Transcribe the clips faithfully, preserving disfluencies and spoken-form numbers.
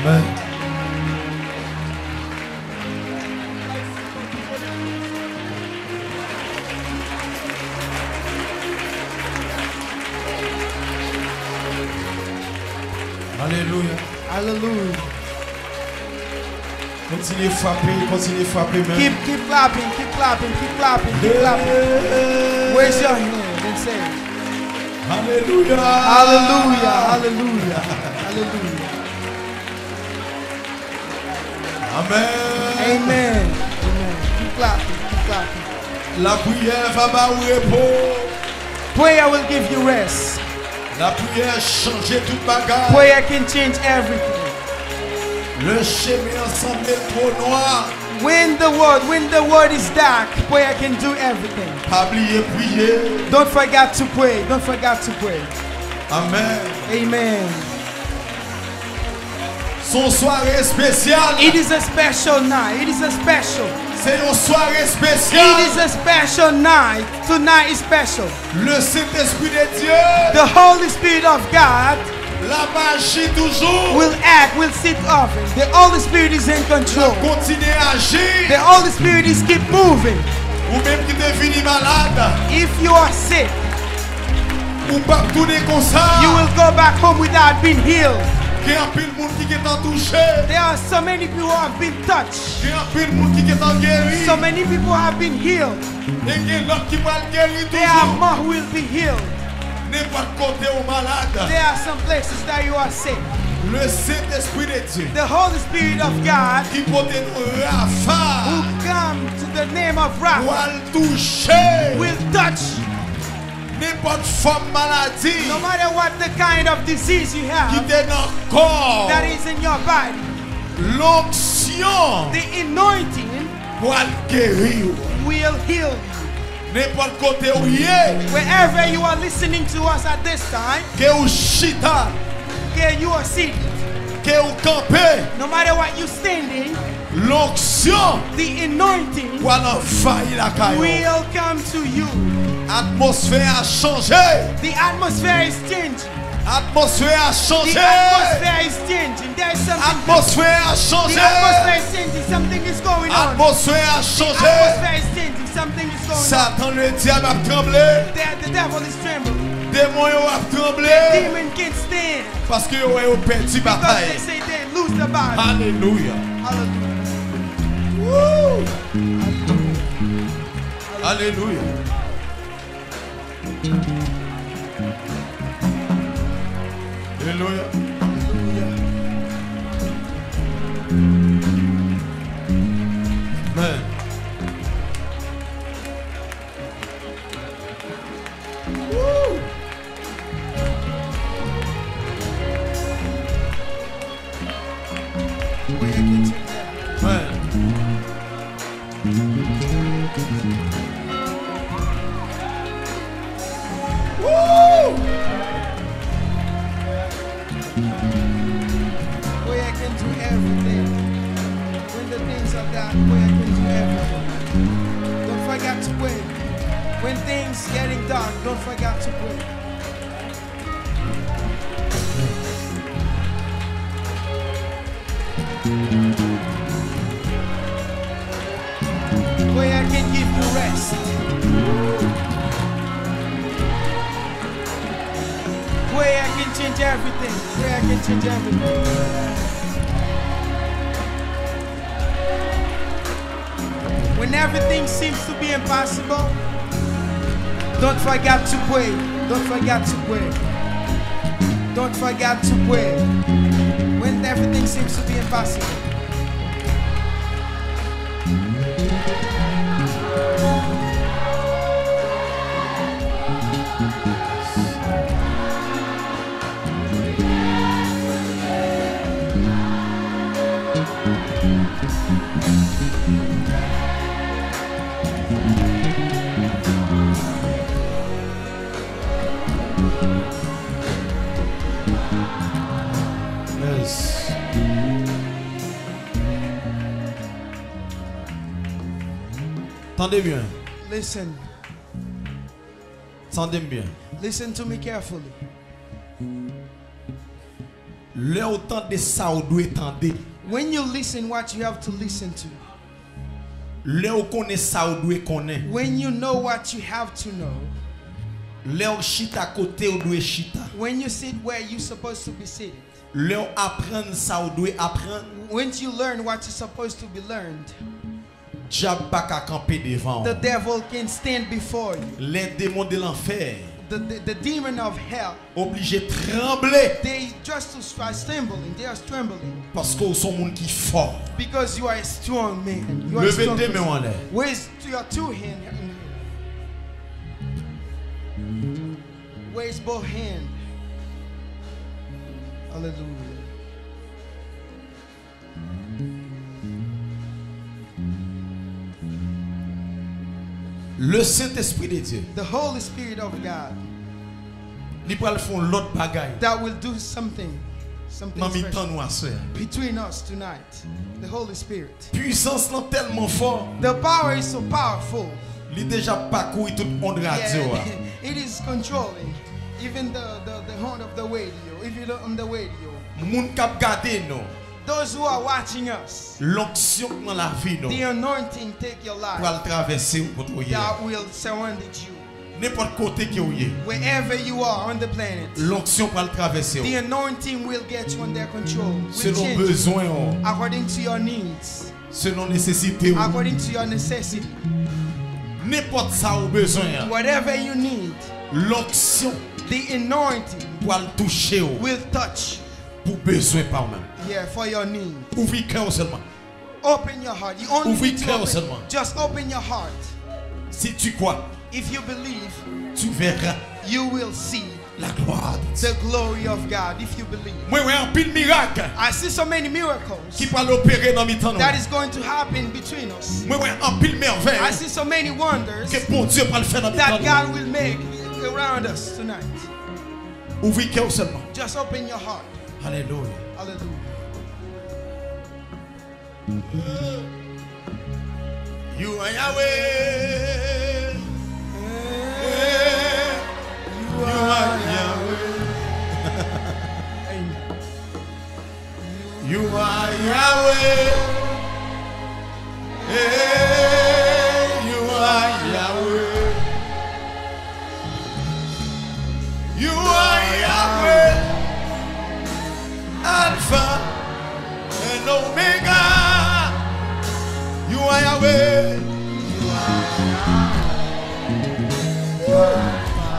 Amen. Alléluia. Hallelujah. Continuez à frapper, continuez à frapper même. Keep, keep clapping, keep clapping, keep clapping, keep clapping. Raise your hand and say, Alléluia. Hallelujah, hallelujah, hallelujah. Amen. Amen. Amen. Keep clapping, keep clapping. La prière va ba au repos. Prayer will give you rest. La prière change toute bagarre. Prayer can change everything. Le chemin ensemble est trop noir. When the word, when the word is dark, prayer can do everything. Pas oublier prier. Don't forget to pray. Don't forget to pray. Amen. Amen. Son soirée spéciale. It is a special night. It is a special. C'est une soirée It spéciale. is a special night. Tonight is special. Le Saint-Esprit de Dieu. The Holy Spirit of God La magie toujours. will act, will sit often. The Holy Spirit is in control. Continue à agir. The Holy Spirit is keep moving. Ou même qui devenu malade. If you are sick, Ou pas tourner comme ça. you will go back home without being healed. Il y a un peu de monde qui est en touché. There are so many people who have been touched. Il y a un peu de monde qui est en guéri. So many people have been healed. Et il y a l'autre qui va le guérir There are toujours. more who will be healed. N'importe côté au malade. There are some places that you are sick. Le Saint-Esprit de Dieu. The Holy Spirit of God Qui peut nous Rapha. who come to the name of Rapha Pour le toucher. will touch. N'importe forme maladie. No matter what the kind of disease you Qui have est dans le corps. that is in your body, L'onction. the anointing Pour le guérir. will heal you. N'importe côté où il est. Wherever you are listening to us at this time, Que ou chita. where you are seated, Que ou campé. no matter what you're standing, L'onction. the anointing Pour envahir la caillou. will come to you. Atmosphère a changé. The atmosphere is changing. Atmosphère a The changé. atmosphere is changing. There is something. Atmosphère a The changé. atmosphere is changing. Something is going on. Atmosphère a The changé. atmosphere is changing. Something is going on. Satan le diable a tremblé. There, the devil is trembling. Démon yo a tremblé. Demon can't stand Parce que yo yo perdu because they bataille. say they lose the battle. Alléluia. Hallelujah. Woo. Alléluia. Alléluia. Amen. Woo. Amen. Woo. Prayer can do everything. When the things are dark, prayer can do everything. Don't forget to pray. When things getting dark, don't forget to pray. Prayer can give you rest. Prayer can change everything. Prayer can change everything. When everything seems to be impossible, don't forget to pray. Don't forget to pray. Don't forget to pray. When everything seems to be impossible. Yes. Tendez bien. Listen. Tendez bien. Listen to me carefully. Le autant de ça ou doit entendre. When you listen what you have to listen to. Le ou connaît ça ou doit connaître. When you know what you have to know. Le ou chita côté ou doit chita. When you sit where you're supposed to be seated. Le ou apprendre ça ou doit apprendre. When you learn what you're supposed to be learned. Diable pas qu'à camper devant. The devil can stand before you. Les démons de l'enfer. The, the, the demon of hell. Obligé trembler. They just to start trembling. They are trembling. Parce que sont monde qui fort. Because you are a strong man. You are a Levez strong tes mains en person. l'air. Where's your two hands in here? Where's both hands? Hallelujah. Le Saint-Esprit de Dieu. The Holy Spirit of God. Il va faire l'autre bagaille. That will do something. Something Dans special mi-temps nous à faire. between us tonight. The Holy Spirit. Puissance là tellement fort. The power is so powerful. Il déjà parcouru tout le monde radio. Yeah, it is controlling even the, the, the horn of the radio. If you look on the radio. Moun k'ap gade nous. Those who are watching us. L'onction dans la vie nous. The anointing take your life. Pour le traverser ou pour trouver. That will surround you. N'importe côté qui ou yé. Wherever you are on the planet. L'onction pour le traverser. The anointing will get you under control. Will Selon change besoin. you according to your needs. Selon nécessité. According to your necessity. N'importe ça ou besoin. Whatever you need. L'onction. The anointing. Pour le toucher. Will touch. Pour besoin par même. Yeah, for your need. Ouvrir cœur seulement. Open your heart. You only Ouvrir need to cœur open, seulement. just open your heart. Si tu crois, if you believe, tu verras you will see la gloire. The glory of God. If you believe. Moi, ouais, un pile miracle. I see so many miracles. Qui va l'opérer dans mi temps. That is going to happen between us. Moi, ouais, un pile merveille. I see so many wonders. Que bon Dieu va le faire dans mi temps. That God will make around us tonight. Ouvrez cœur seulement. Just open your heart. Alléluia. Hallelujah. You are Yahweh. You are Yahweh. You are Yahweh. You are Yahweh. You are Yahweh. Alpha and Omega. You are Yahweh. You are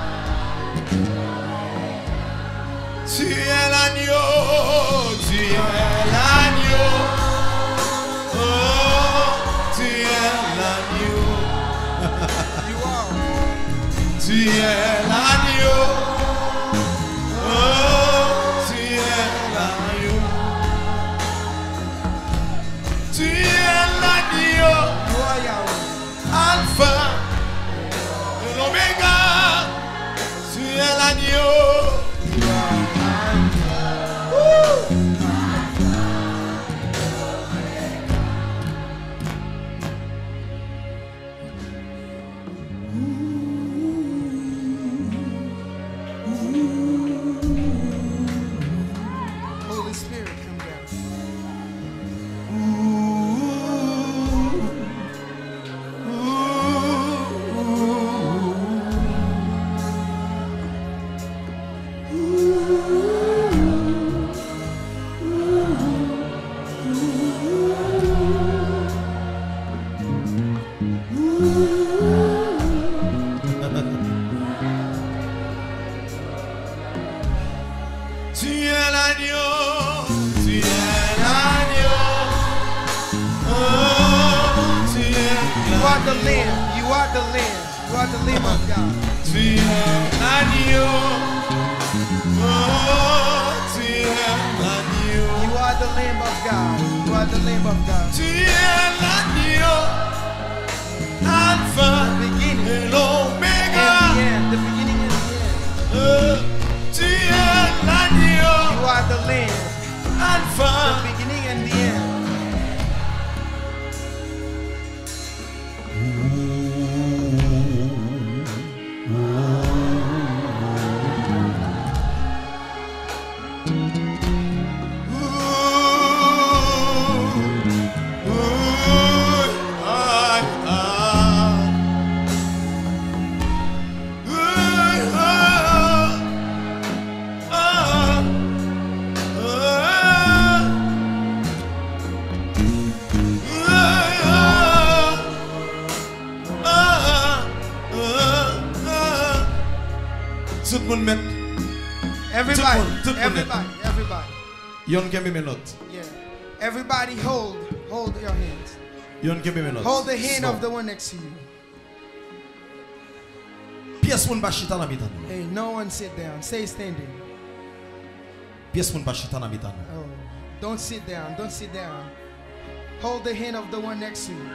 Tu es l'agneau, tu es l'agneau. Oh, tu es l'agneau. You are. Tu es l'agneau. Oh, tu es l'agneau. Tu es l'agneau. You are Yahweh. Alpha et l'Oméga. Tu es l'agneau. Holy Spirit, come down. Tu es l'agneau, tu es l'agneau. Oh, tu es You are the Lamb. You are the Lamb. You are the Lamb of God. Tu es l'agneau. Oh, tu es l'agneau. You are the Lamb of God. You are the Lamb of God. Tu es l'agneau. Alpha The beginning et and l'Oméga. the end. The beginning and the end. Oh, tu es l'agneau. You are the Lamb. Alpha. The beginning and the end. Everybody, tout le monde. everybody, everybody. Yon give me my note. Yeah. Everybody hold, hold your hands. Yon give me my note. Hold the hand Slow. of the one next to you. Pièce moun ba chita nan mitan. Hey, no one sit down. Stay standing. Pièce moun ba chita nan mitan. Oh, don't sit down. Don't sit down. Hold the hand of the one next to you.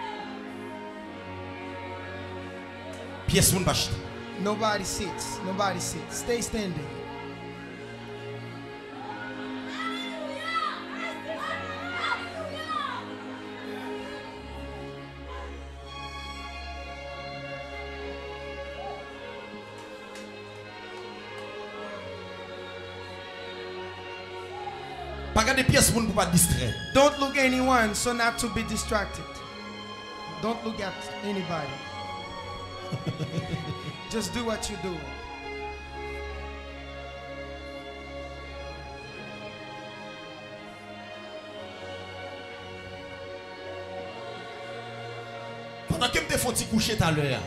Pièce moun ba chita. Nobody sits. Nobody sits. Stay standing. Pas garder pièce moun pour pas distraire. Don't look at anyone so not to be distracted. Don't look at anybody. Just do what you do. Pendant que me te font ti coucher tout à l'heure.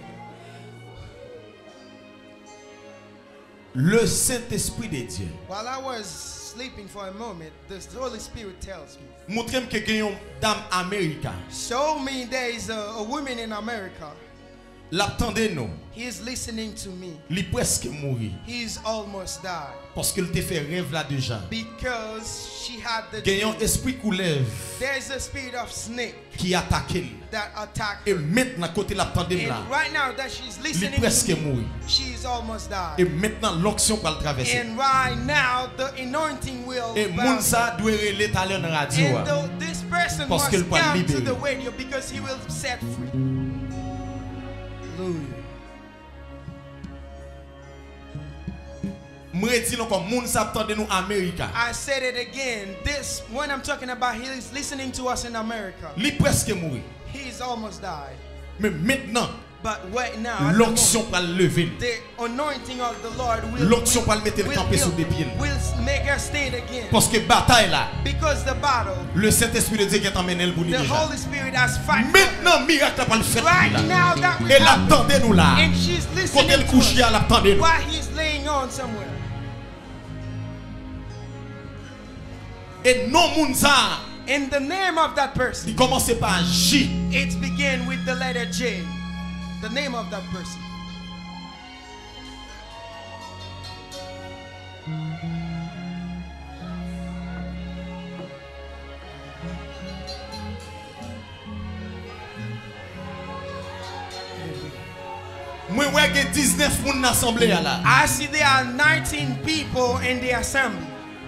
Le Saint-Esprit de Dieu. While I was sleeping for a moment, the Holy Spirit tells me, Montre-moi que il y a une dame américaine. show me there is a, a woman in America. L'attendez nous. He is listening to me. Il presque mourir He's almost died. parce qu'il te fait rêve là déjà. Because she had the Il y a un dream. esprit qui lève There is a spirit of snake qui attaque lui. that attacked Et her. maintenant côté l'attendez là. And right now that she's Il listening presque to me, mourir. she's almost Et died. maintenant l'onction va le traverser. And right now the anointing will Et bounce. moun sa doit relayer tout à l'heure dans la radio. And the, this person Parce must qu'elle va come to libérer. the radio because he will set free. Hallelujah. Moi dis non comme moun sa attendez nous Américain. I said it again. This one I'm talking about, he is listening to us in America. Il presque mourir. He's almost died. Mais maintenant But right now, at the l'onction moment, va le lever. the anointing of the Lord will, L'onction va le will, mettre will, camper sur des will, pieds. will make her stand again. Parce que bataille là, Because the battle, le Saint-Esprit de Dieu qui est emmené le bout the déjà. Holy Spirit has fight for her. Maintenant miracle va le faire Right là. now that we Et have, l'attendez nous là. and she's Quand listening elle to couche us là, l'attendez nous. while he's laying on somewhere. Et non moun sa, In the name of that person, il commence par J. it began with the letter J. The name of that person. Moi ouais que dix-neuf moun dans l'assemblée là. I see there are nineteen people in the assembly.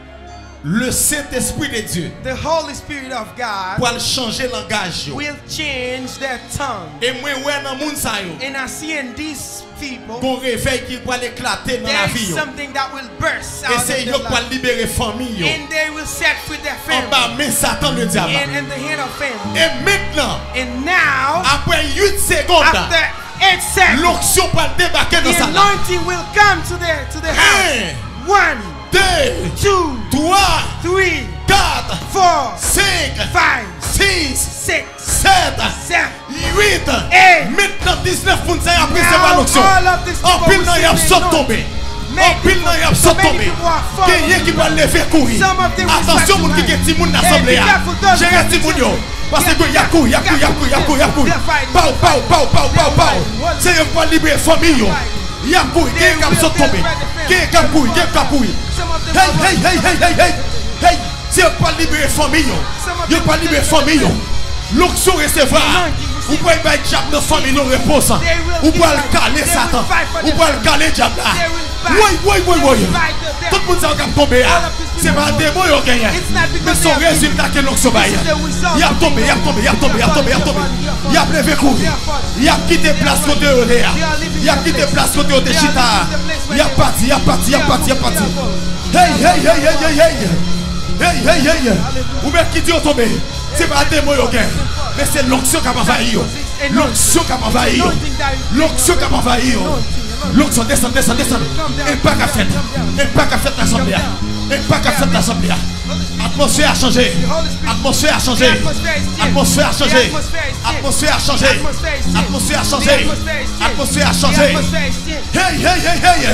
Le Saint-Esprit de Dieu The Holy Spirit of God pour changer langage yo. will change their tongue. Et moi ouais dans moun sa yo. And I see in these people, Qu'on réveil qui va éclater dans la there vie is yo. something that will burst Et out c'est of yo their qui va life. libérer famille yo. And they will set free their En bas family. mais Satan le diable. And in the hand of family. Et maintenant And now, après huit secondes after eight seconds, l'onction va débarquer dans the sa là. anointing will come to the, to the house. un, One, deux, two, trois, three, quatre, four, cinq, five, six, six, sept, seven. huit. Eight. Maintenant dix-neuf moun sa y a pris Now, c'est l'onction. all of these En people pile nan y a receive saute the tombé. Many En pile nan y a people- saute many tombé. people are falling. Quelqu'un qui va lever courir. Some of them will Attention start moun to qui run. get ti moun dans Hey, l'assemblée. be careful, those J'ai who un ti moun yo. Parce que y a couille, y a couille, y a couille, y a couille, y a couille. They're fighting. Pau, pau, pau, pau, pau, pau. They're C'est eux qui vont libérer famille yo. They're Y a couille, They quelqu'un qui will saute tombé. spread the family. Quelqu'un qui couille, quelqu'un qui couille. Some of them Hey, will hey, run. hey, hey, hey, hey, hey. C'est eux qui vont libérer famille yo. Some of Yo them pas will libérer spread the famille yo. family. L'onction recevra. Ou pouvez pas être diable dans la famille, nous repose. They will Ou pouvez le fight. caler They Satan. will fight for Ou the pouvez le caler diable là. They will fight. Oui, oui, oui, They oui. will fight the Tout le monde sait qu'on tomber. All of these C'est people pas un will- démon qui a gagné. It's not because Mais son they are résultat que l'onction va. This is the result Il a of tombé, il a tombé, il a tombé, il a tombé, il a tombé. Il a levé courir. Il a quitté place côté au Léa. Il a quitté place côté au Chita. Il a parti, il a parti, il a parti, il a parti. Hey, hey, hey, hey, hey, hey. Hey, hey, hey. Ou bien qui dit au tomber. C'est pas un démon qui a gagné. Mais c'est l'onction qui a envahi. L'onction qui a envahi. L'onction qui a envahi. L'onction descend, descend, descend. Et pas qu'à faire. Et pas qu'à faire l'assemblée. Et pas qu'à faire l'assemblée. Atmosphère a changé. Atmosphère a changé. Atmosphère a changé. Atmosphère a changé. Atmosphère a changé. Atmosphère a changé. Hey, hey, hey, hey.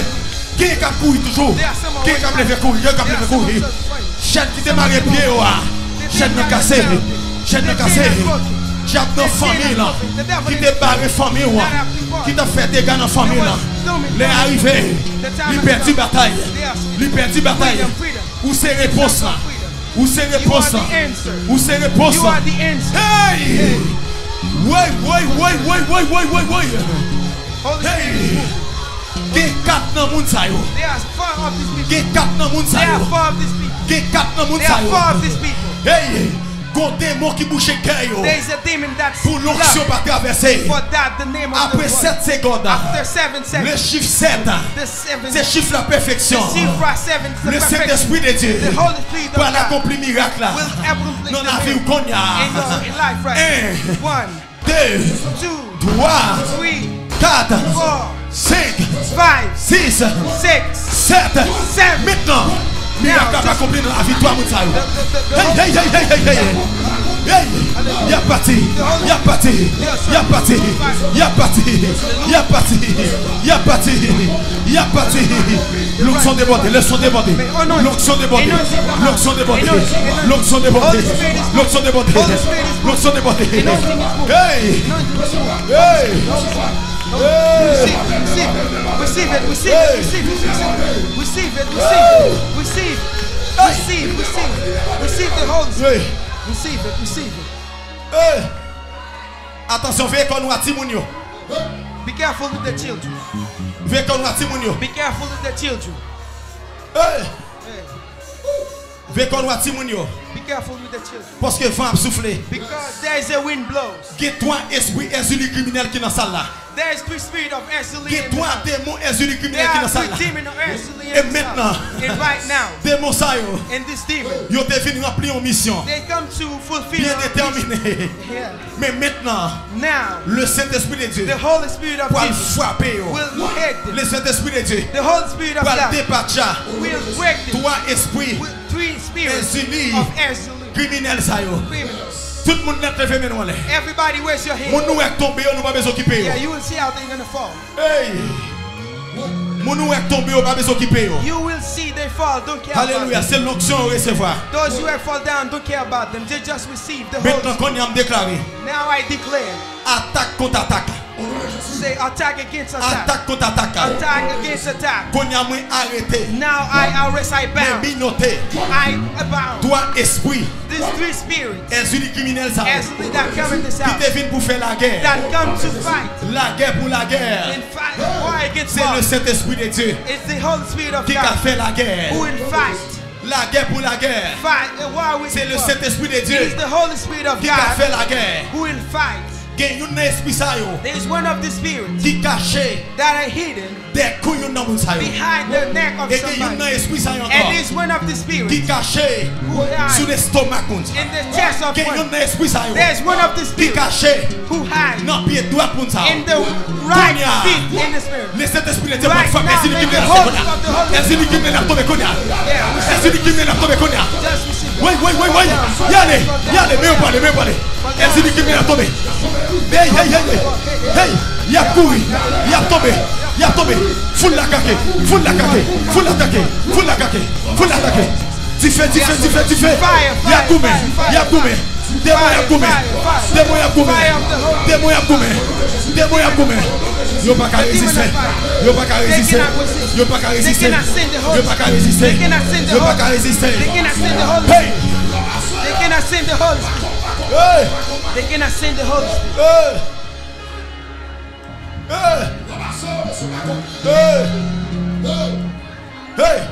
Qui est qui courir toujours? Qui est qui a levé courir? Qui est qui a levé courir? Chaîne qui te marre pied, chaîne de cassé, chaîne de cassé. Diable dans la famille là, qui te barre la famille, qui t'a fait des gars dans la famille là. Les arrivés, les perdu bataille, les perdu bataille. Où c'est réponse là? Où c'est réponse là? Où c'est réponse là? Hey! Oui, oui, oui, oui, oui, oui, oui, oui. Hey! Get quatre dans moun sa yo. Get quatre dans moun sa yo. Get quatre dans moun sa yo. Hey! Gon démon qui bouche cœur yo. Pour l'onction pas traverser. Après sept secondes. Le chiffre sept. C'est chiffre la perfection. Le Saint-Esprit de Dieu pour accomplir miracle là. Dans la vie où qu'on y a. un, deux, trois, quatre, cinq, six, sept. Maintenant, miracle va accomplir dans la vie toi Moutsaï. Hey, hey, hey, hey, hey, hey. Hey, y'a parti, y'a parti, y'a parti, y'a parti, y'a parti, y'a parti, y'a parti. L'onction débordée, le son débordé, l'onction débordée, l'onction débordée, l'onction débordée, l'onction débordée, l'onction débordée. Hey, hey. Receive it, receive it, receive it, receive it, receive it, receive, receive, receive, receive the Holy Spirit. Receive it, receive it. Hey. Attention, veillez qu'on nous a Timounio. Be careful with the children. Veillez qu'on nous a Timounio. Be careful with the children. Hey. Veillez qu'on nous a Timounio. Be careful with the children. Parce que le vent a soufflé. Because there is a wind blows. Get-toi esprit exilé criminel qui est dans la salle là. There is three spirit of Exili. Get-toi démon exilé criminel qui est dans la salle là. Et maintenant, and right now, démon ça yo. and this demon, Yo te venu remplir une mission. they come to fulfill Bien our déterminé. Yeah. Mais maintenant, Now, le Saint-Esprit de Dieu the Holy Spirit of va Jesus frapper yo. will hit them. Le Saint-Esprit de Dieu The Holy Spirit of va God départir. will break them. Toi esprit With three spirits Exili. of Exili. criminel ça yo. Criminals. Tout le monde net levé maintenant là. Everybody, where's your Mon hand? nous est tombé, on n'a pas besoin d'occuper. Yeah, you will see how they're gonna fall. Hey! Mon nous est tombé, on n'a pas besoin d'occuper. You will see they fall. Don't care Alléluia, about them. c'est l'onction à recevoir. Those who have fall down, don't care about them. They just receive the Maintenant Holy qu'on y a déclaré, Now I declare, attaque contre attaque. say attack against attack. Attaque contre attaque. Attack against attack. Qu'on y a moins arrêté. Now I arrest, I Mais bound. binoté. I bound. Toi esprit, These three spirits, exili criminel ça. Exili that come in this Qui house, te vient pour faire la guerre. that come to fight La guerre pour la guerre. and fight, war against C'est le war. Saint-Esprit de Dieu It's the Holy Spirit of qui a God fait la guerre. who will fight. La guerre pour la guerre. Fight a war with C'est le war. Saint-Esprit de It is Dieu the Holy Spirit of qui a God fait la guerre. who will fight. Gen yon esprit sa yo There is one of the spirits qui caché that are hidden des couilles dans moun sa yo. behind the neck of Et gen yon somebody. esprit sa yo And encore there is one of the spirits qui caché who sous hides l'estomac moun sa. in the chest of Gen yon one. esprit sa yo There is one of the qui spirits caché who hides dans pied droit moun sa. in the right Konya. feet in the spirit. Le Saint-Esprit de Dieu Right pour femme now, est-ce may qui the vient Holy la of the Holy Est-ce qui vient la tomber konya? Yeah, we Est-ce qui vient la tomber konya? just receive it. Oui, oui, oui, oui. Yale, yale, mais on parle, mais on parle. Est-ce qui vient la tomber? Hey, hey, hey, hey. Hey, il a couru, il a tombé, il a tombé. Foule la caquée, foule la caquée, foule la caquée, foule la caquée, foule la caquée. Tu fais, tu fais, tu fais, tu fais. Il a goumé, il a goumé. Démon a goumé, démon a goumé, démon a goumé, démon a goumé. Yo pas qu'à résister, yo pas qu'à résister, yo pas qu'à They résister, cannot send the yo Holy pas qu'à Spirit. résister, They cannot send the yo pas Holy qu'à résister. They cannot send the Holy Hey, Spirit. They cannot send the Holy Spirit. hey, They cannot send the Holy Spirit. hey, hey, hey, hey.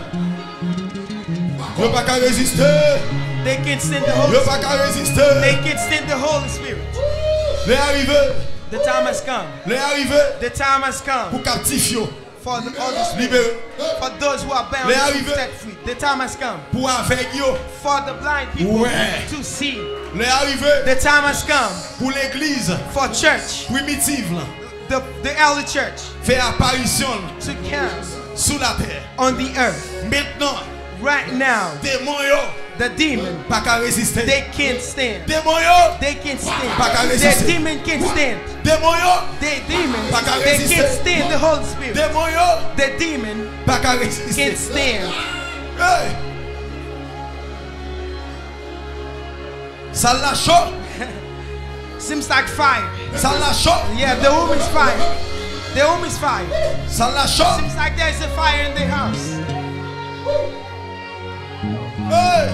Yo pas qu'à résister, They can send the Holy yo Spirit. pas qu'à résister. They can send the Holy Spirit. Les arrivés, The time has come. les arrivés The time has come pour captifio, for the Holy Spirit. libéré, For those who are bound Les to be arrivés. set free. The time has come pour avec yo. for the blind people Ouais. to see. Les arrivés The time has come pour l'église for church, primitive là, the, the early church, fait apparition to come sous la terre. on the earth. Maintenant, Right now, démons yo, The demon, pas qu'à résister. they can't stand. Démon yo, They can't stand. Pas qu'à The résister. demon can't stand. démon yo, The demon, Pas qu'à they résister. can't stand the Holy Spirit. démon yo, The demon pas qu'à résister. can't stand. Hey. Ça l'a chaud, Seems like fire. ça l'a chaud, Yeah, the home is fire. The home is fire. ça l'a chaud. Seems like there's a fire in the house. Hey.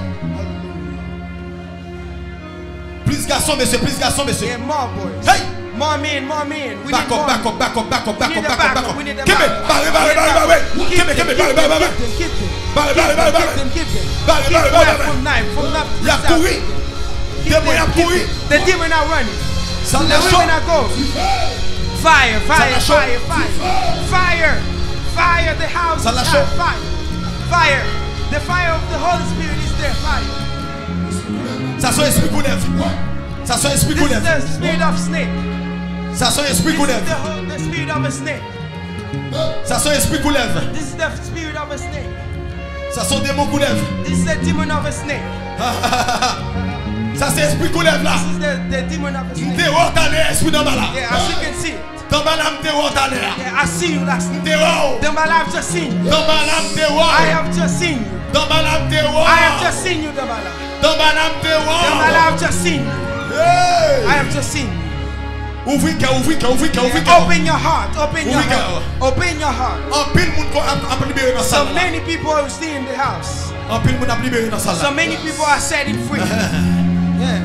Plus garçon, monsieur, plus garçon, monsieur. Yeah, more boys. Hey. More men, more men. We Back need up, more back men. up, back up, back up, back We up, need a back up, back backup. up. We need a Give me, backup. barre, barre, barre, barre, barre. Give me, give me, barre, barre, barre, barre. Keep them, Barre, barre, barre, barre. keep them, keep them. Barre, Keep barre, them barre, barre. from knife, from knife. Il a couru. Démon il a couru. The demon are running. Ça The l'a chaud. women are going. Fire, fire, l'a chaud. fire, fire. Fire, fire, the house Ça l'a is chaud. hot. Fire, fire. The fire of the Holy Spirit is there. Fire. Ça son esprit qu'on lève. Ça son esprit qu'on This is lève. the spirit of snake. Ça son esprit This qu'on is lève. the, whole, the spirit of a snake. Ça son esprit qu'on lève. This is the spirit of a snake. Ça son démon qu'on lève. This is the demon of a snake. Ça c'est esprit qu'on lève là. This is the, the demon of a snake. M'terror t'en est esprit dans ma là. Yeah, as you can see it. Dans ma là m'terror t'en est là. Yeah, I see you last night. M'terror. Then my life just seen you. Dans ma là m'terror. I have just seen you. Dans ma là m'terror. I have just seen you, Damala. Dans ma là m'terror. Damala, I have just seen you. Hey. I have just seen you. Ouvri cœur, ouvri cœur, ouvri cœur, ouvri Yeah, cœur. open your heart, open your Ouvri heart, cœur. open your heart. En pile moun ko ap ap libéré dans So salle. many people are still in the house. En pile moun ap libéré dans salle. So many people are setting free. Yeah.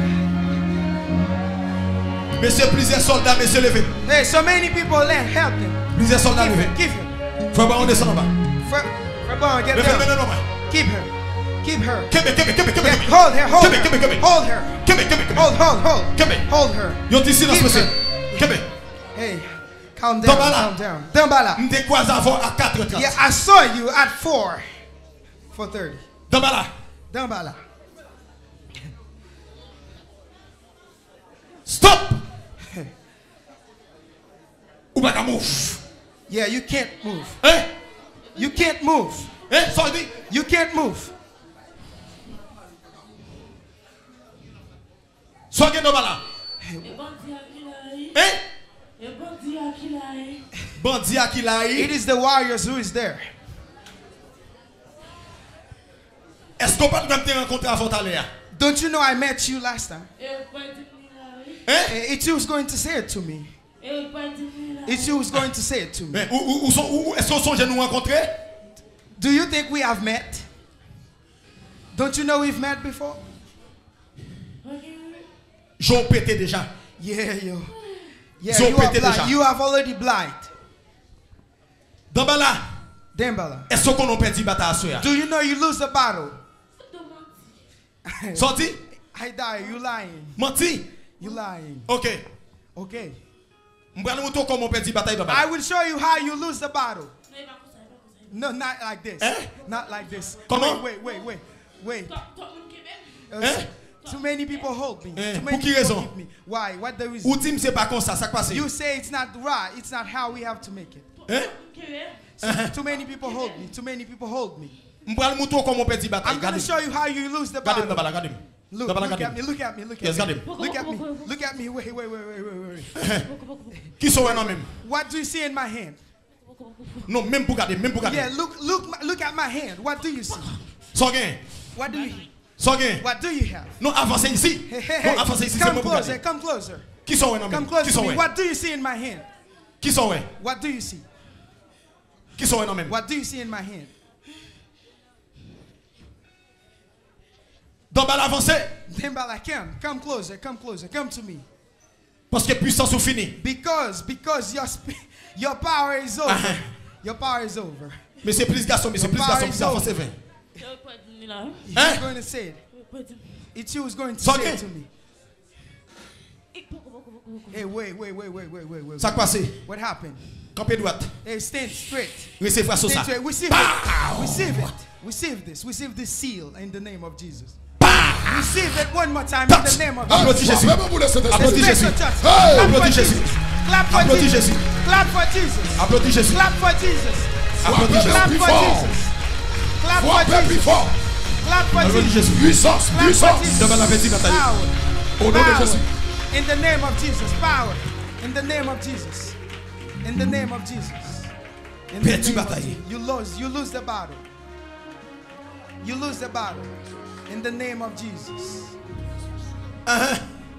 Monsieur plusieurs soldats, monsieur levé. Hey, so many people let help them. Plusieurs soldats Give levé. him, give him. Faut pas on descend en bas. For, for Bon, get Levé, down. non non non. Keep her. Keep her. Kebe kebe kebe kebe. Yeah, hold her, hold Kebe her. kebe kebe. Hold her. Kebe kebe kebe. Hold, hold, hold. Kebe. Hold her. Yo ti silence Keep monsieur. her. Kebe. Hey, calm down, Dambala. calm down. Dambala. M'te croise avant à quatre heures trente. Yeah, I saw you at four. four thirty. Dambala. Dambala. Stop. Ou pas qu'à move. Yeah, you can't move. Hein? You can't move. Hein? Ça dit? You can't move. Soit que Dambala. Hein? Bandi à qui là? It is the warriors who is there. Est-ce qu'on peut même te rencontrer avant d'aller? Don't you know I met you last time? Hein? Eh, It's you who's going to say it to me. It's you who's going to say it to me. Mais où, où, où sont, où, est-ce qu'on songe de nous rencontrer? Do you think we have met? Don't you know we've met before? J'en pété déjà. Yeah, yo. Yeah, So you, are pété déjà. blind. You have already blind. Dambala, Dembala. est-ce qu'on a perdu bataille à soi? Do you know you lose the battle? Sorti? I die. You lying. Menti? You lying. Ok. Okay. M'bral mouton comment on perd bataille I Dambala. will show you how you lose the battle. No, not like this. Eh? Not like this. Comment? Wait, wait, wait, wait, wait. Uh, Eh? Too many people hold me. Eh, Too pour many qui people raison? keep me. Why? What the reason? Ou dit c'est pas comme ça, ça passe. You say it's not right. It's not how we have to make it. Hein? So, too many people hold me. Too many people hold me. M'bral mouton comment on perd bataille. I'm going to show you how you lose the Regardez battle. Dambala, regardez. Look, Dambala, look at regardez. me. Look at me. Look Yes, at me. regardez. Look at me. Look at me. Wait, wait, wait, wait, wait, wait. Qui sont non même? What do you see in my hand? Non, même pour garder, même pour Yeah, garder. look, look, look at my hand. What do you see? Sans gain. What do you? Sans gain. What do you have? Non, avancez ici. Hey, hey, hey. Non, avancez ici, c'est Come moi pour closer. garder. Come closer. Qui sont non Come même? closer Qui to sont me. ouais? What do you see in my hand? Qui sont ouais? What do you see? Qui sont non même? What do you see in my hand? Dambala avancez. Dembala, come, come closer, come closer, come to me. Parce que puissance ou fini. Because, because your sp- your power is over. Uh-huh. Your power is over. Mais c'est plus garçon, mais c'est plus garçon, plus avancez vingt. He's Hein? going to say it. It's you who's going to So say okay. it to me. Hey, wait, wait, wait, wait, wait, wait, wait. Ça passe. What happened? Campé droite. Hey, stand straight. Recevez sur Stand ça. straight. Receive Pow! it. Receive it. Receive this. Receive this seal in the name of Jesus. Receive it one more time in Touch. the name of Applaudis Jesus. Jésus. Applaudis Jésus. Clap for Applaudis Jesus. Jésus. Clap for Applaudis Jesus. Jésus. Clap for Jesus. Applaudis Jésus. Clap for Jesus. Applaudis Clap Jésus. for Jesus. Clap for Jesus. Clap Clap for Au nom de Jesus. Jésus. Puissance, Clap for puissance. Jesus. Devant la petite bataille. Power. Au nom de Power. Jésus. In the name of Jesus. Power. In the name of Jesus. In the name of Jesus. In the Petite name of bataille. Jesus. You lose. You lose the battle. You lose the battle. In the name of Jesus. Uh-huh.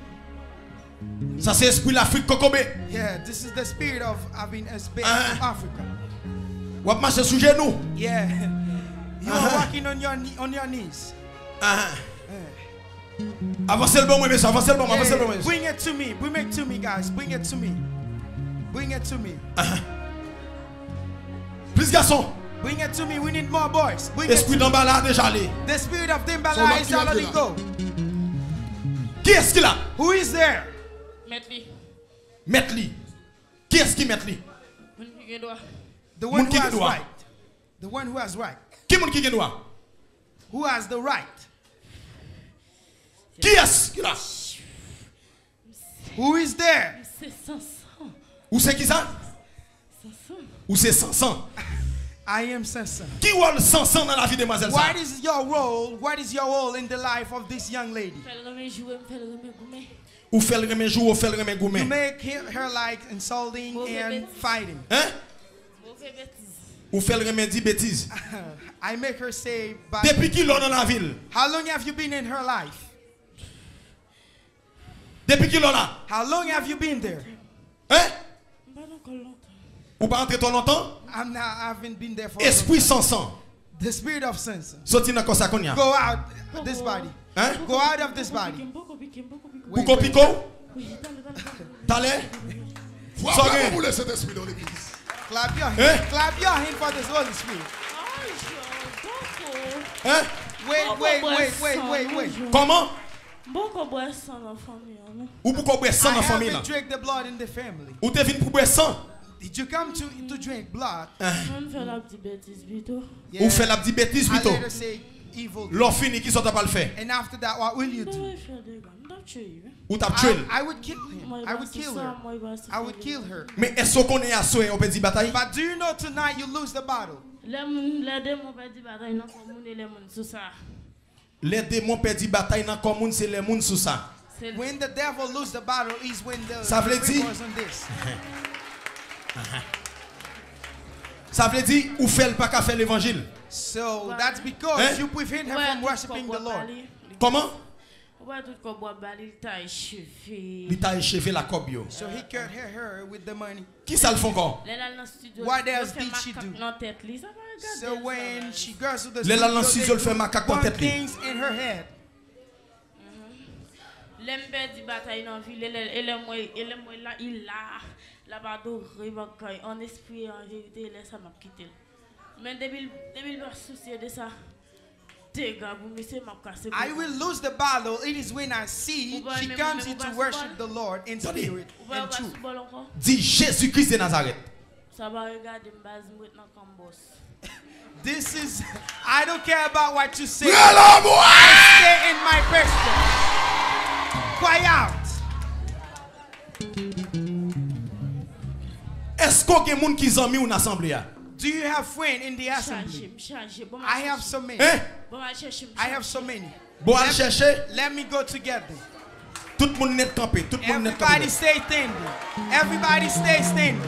Ça c'est esprit l'Afrique kokobé. Yeah, this is the spirit of having a space Uh-huh. in Africa. Ou ap marcher sous genou. Yeah. You are Uh-huh. walking on your knee, on your knees. Uh-huh. Yeah. Avancez le bon, monsieur. Avancez le bon, avancez le bon, Yeah, monsieur. bring it to me. Bring it to me, guys. Bring it to me. Bring it to me. Plus garçon. Bring it to me. We need more boys. Bring it Esprit to d'en bas là déjà allé. The spirit of Son Dimbala nom is qui est already là. go. Qui est-ce qui là? Who is there? Metli. Mettre lui. Qui est-ce qui met lui? Moun ki gen doa. The one Moun who ki has gen droit. right. The one who has right. Qui moun qui gen droit? Who has the right? Qui est-ce qui là? Who is there? C'est Sansan. Ou c'est qui ça? Sansan. Ou c'est Sansan? I am Sansan. Qui rôle Sansan dans la vie de mademoiselle ça? What is your role? What is your role in the life of this young lady? Fèl reme joué, fèl reme goume. Ou fait le remen jour, ou fait le remen You gourmet. make her, her like insulting and fighting. Hein? Mou fè bêtise. Ou fait le remen dit bêtise. I make her say, but Depuis qu'il est dans la ville? how long have you been in her life? Depuis qu'il est là? How long have you been there? Hein? Mpa nan kon lontan. Ou pas entrer trop longtemps? I'm not, I haven't been there for a long Esprit time. Sansan. The spirit of Sansan. Sorti dans ça qu'on y a. Go out this body. Hein? Go out of this body. Mboko pike, mboko pike. Wait, Pouko wait. Pico? Oui, tale, tale, tale. T'allais? Frappez Sorry. pour bouler cet esprit dans l'église. Clap your Eh? hand. Clap your hand for this Holy Spirit. Ay, yo, mboko. Hein? Wait, Mboko wait, boy wait, wait, san, wait, nou wait. jo. Comment? Mboko boy san nan fami an nou. Ou pour qu'on boit sang I dans la famille là? haven't drank the blood in the family. Ou t'es venu pour boire sang? Did you come to, to drink blood? Mwen fè la pti bêtise bito. Yeah. Ou fait la petite bêtise I plutôt? later say evil. L'on fini qui sont pas le faire? And after that, what will you do? Mwen fè de gam, mdap chè yi. Ou t'as tué? I, I would kill him. Mwen I ba would si kill sa, her. mwen ba si I fè would de kill gam. her. Mais est-ce qu'on est à souhait, on peut dire bataille? But do you know tonight you lose the battle? Le moun, le de moun pe di batay nan kon moun e le moun sou sa. Les démons perdent bataille dans le commune, c'est les moun sous ça. Se When the devil lose the battle is when the Ça veut the dire- was on this. Ça veut dire, ou fait le pas qu'à faire l'évangile. So that's because Eh? you prevent her Wè from tout worshiping kon the boa Lord. bali. Comment? Wè tout kon boa bali, l ta cheve. Il t'a échevé la cob yo. So he cut her hair with the money. Qui ça le font encore? Le la nan studio. What yo else fè did she makak do? nan tèt li. Sa pa regade So l when sa, she goes to the Les studio, là, dans le they studio, le fait do macaque dans burn tête li. things in her head. Lem pe di batay nan vi, ele mwen, ele mwen la, il la, la ba do revakay, en esprit, en vérité, le sa map kite. Men debil, debil ba soucier de sa, te ga pou mi se map kase. I will lose the battle. It is when I see Uba, she me- comes me- in to uba, worship uba. the Lord in Attendez. spirit Ou ba and ba truth. soubol anko? Dis Jésus-Christ de Nazareth. Sa ba regade mbaz mwet nan kambos. This is, I don't care about what you say. Viens moi! Stay in my person. Cry out. Est-ce qu'on y a des gens qui sont mis en assemblée? Do you have friends in the Chaje, assembly? m chaje, bon ma I have chaje. so many. Hein? Bon ma chaje, m I have chaje. so many. Bon, à Let- chercher. Let me go together. Tout le monde net campé. Tout le monde net Everybody campé. stay standing. Everybody stay standing.